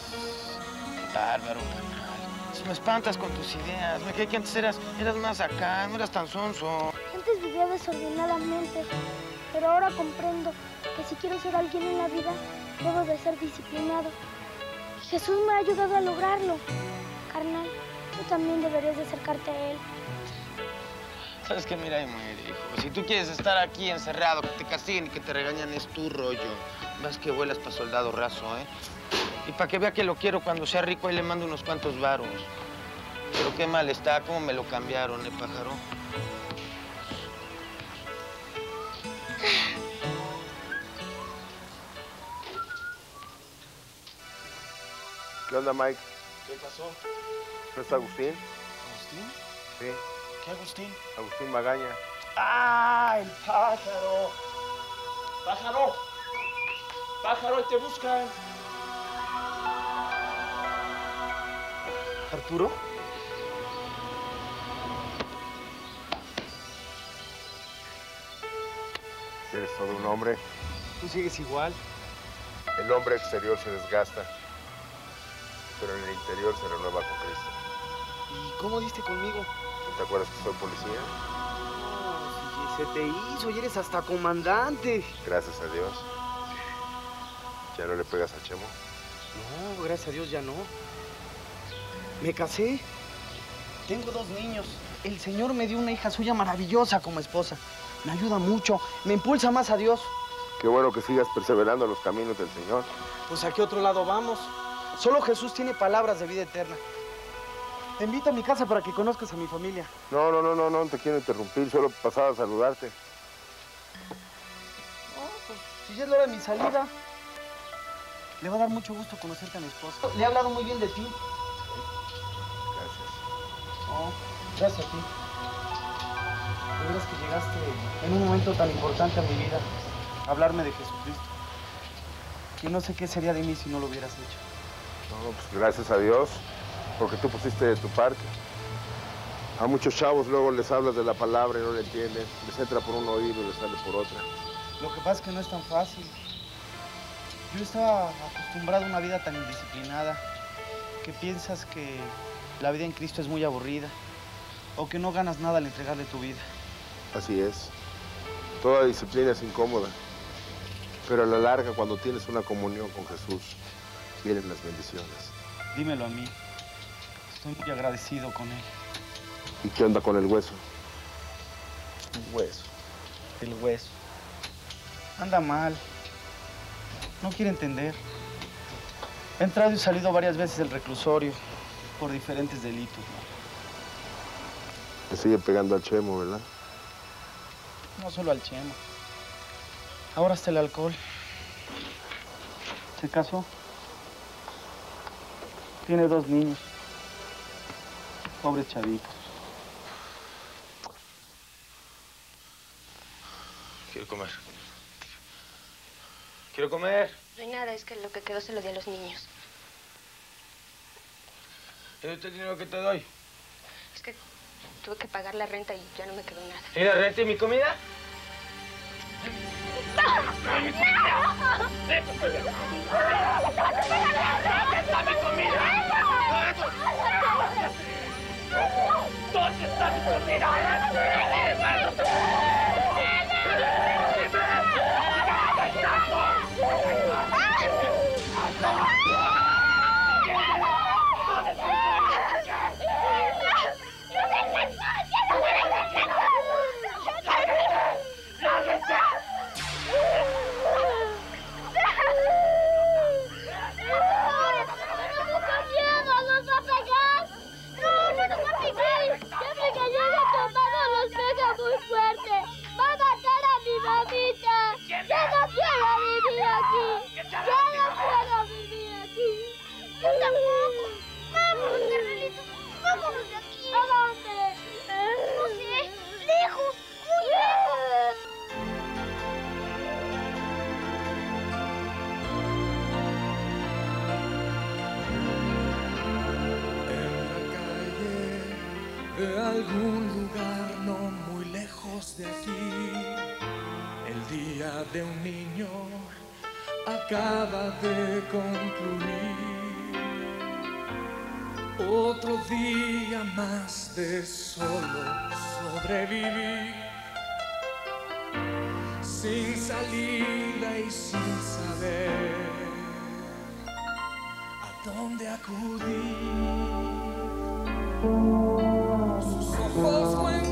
Bárbaro, carnal. Si me espantas con tus ideas. Me creí que antes eras, eras más acá, no eras tan sonso. Antes vivía desordenadamente, pero ahora comprendo que si quiero ser alguien en la vida, debo de ser disciplinado. Y Jesús me ha ayudado a lograrlo. Carnal, tú también deberías de acercarte a Él. ¿Sabes qué? Mira y muere, hijo. Si tú quieres estar aquí encerrado, que te castiguen y que te regañan, es tu rollo. Vas que vuelas para soldado raso, ¿eh? Y para que vea que lo quiero cuando sea rico, ahí le mando unos cuantos varos. Pero qué mal está, cómo me lo cambiaron, ¿eh, pájaro? ¿Qué onda, Mike? ¿Qué pasó? ¿No está Agustín? ¿Agustín? Sí, ¿Qué Agustín? Agustín Magaña. ¡Ah, el pájaro! ¡Pájaro! ¡Pájaro, te buscan! ¿Arturo? Eres todo un hombre. Tú sigues igual. El hombre exterior se desgasta, pero en el interior se renueva con Cristo. ¿Y cómo diste conmigo? ¿No te acuerdas que soy policía? No, si se te hizo y eres hasta comandante. Gracias a Dios. ¿Ya no le pegas a Chemo? No, gracias a Dios ya no. Me casé. Tengo dos niños. El Señor me dio una hija suya maravillosa como esposa. Me ayuda mucho, me impulsa más a Dios. Qué bueno que sigas perseverando en los caminos del Señor. Pues ¿a qué otro lado vamos? Solo Jesús tiene palabras de vida eterna. Te invito a mi casa para que conozcas a mi familia. No, no, no, no, no te quiero interrumpir, solo pasaba a saludarte. Si ya es la hora de mi salida. Le va a dar mucho gusto conocerte a mi esposa. Le he hablado muy bien de ti. Gracias. No, gracias a ti. De veras que llegaste en un momento tan importante a mi vida. A hablarme de Jesucristo. Que no sé qué sería de mí si no lo hubieras hecho. No, pues gracias a Dios, porque tú pusiste de tu parte. A muchos chavos luego les hablas de la palabra y no la entienden. Les entra por un oído y les sale por otra. Lo que pasa es que no es tan fácil. Yo estaba acostumbrado a una vida tan indisciplinada que piensas que la vida en Cristo es muy aburrida o que no ganas nada al entregarle tu vida. Así es. Toda disciplina es incómoda, pero a la larga, cuando tienes una comunión con Jesús, vienen las bendiciones. Dímelo a mí. Estoy muy agradecido con Él. ¿Y qué onda con el hueso? El hueso. El hueso. Anda mal. No quiere entender. He entrado y salido varias veces del reclusorio por diferentes delitos, ¿no? Le sigue pegando al Chemo, ¿verdad? No solo al Chemo. Ahora hasta el alcohol. Se casó. Tiene dos niños. Pobres chavitos. Quiero comer. Quiero comer. No hay nada, es que lo que quedó se lo di a los niños. ¿Y este dinero que te doy? Es que tuve que pagar la renta y ya no me quedó nada. ¿Y la renta y mi comida? ¿Dónde está mi comida? De algún lugar no muy lejos de aquí, el día de un niño acaba de concluir. Otro día más de solo sobrevivir, sin salida y sin saber a dónde acudir. Sus ojos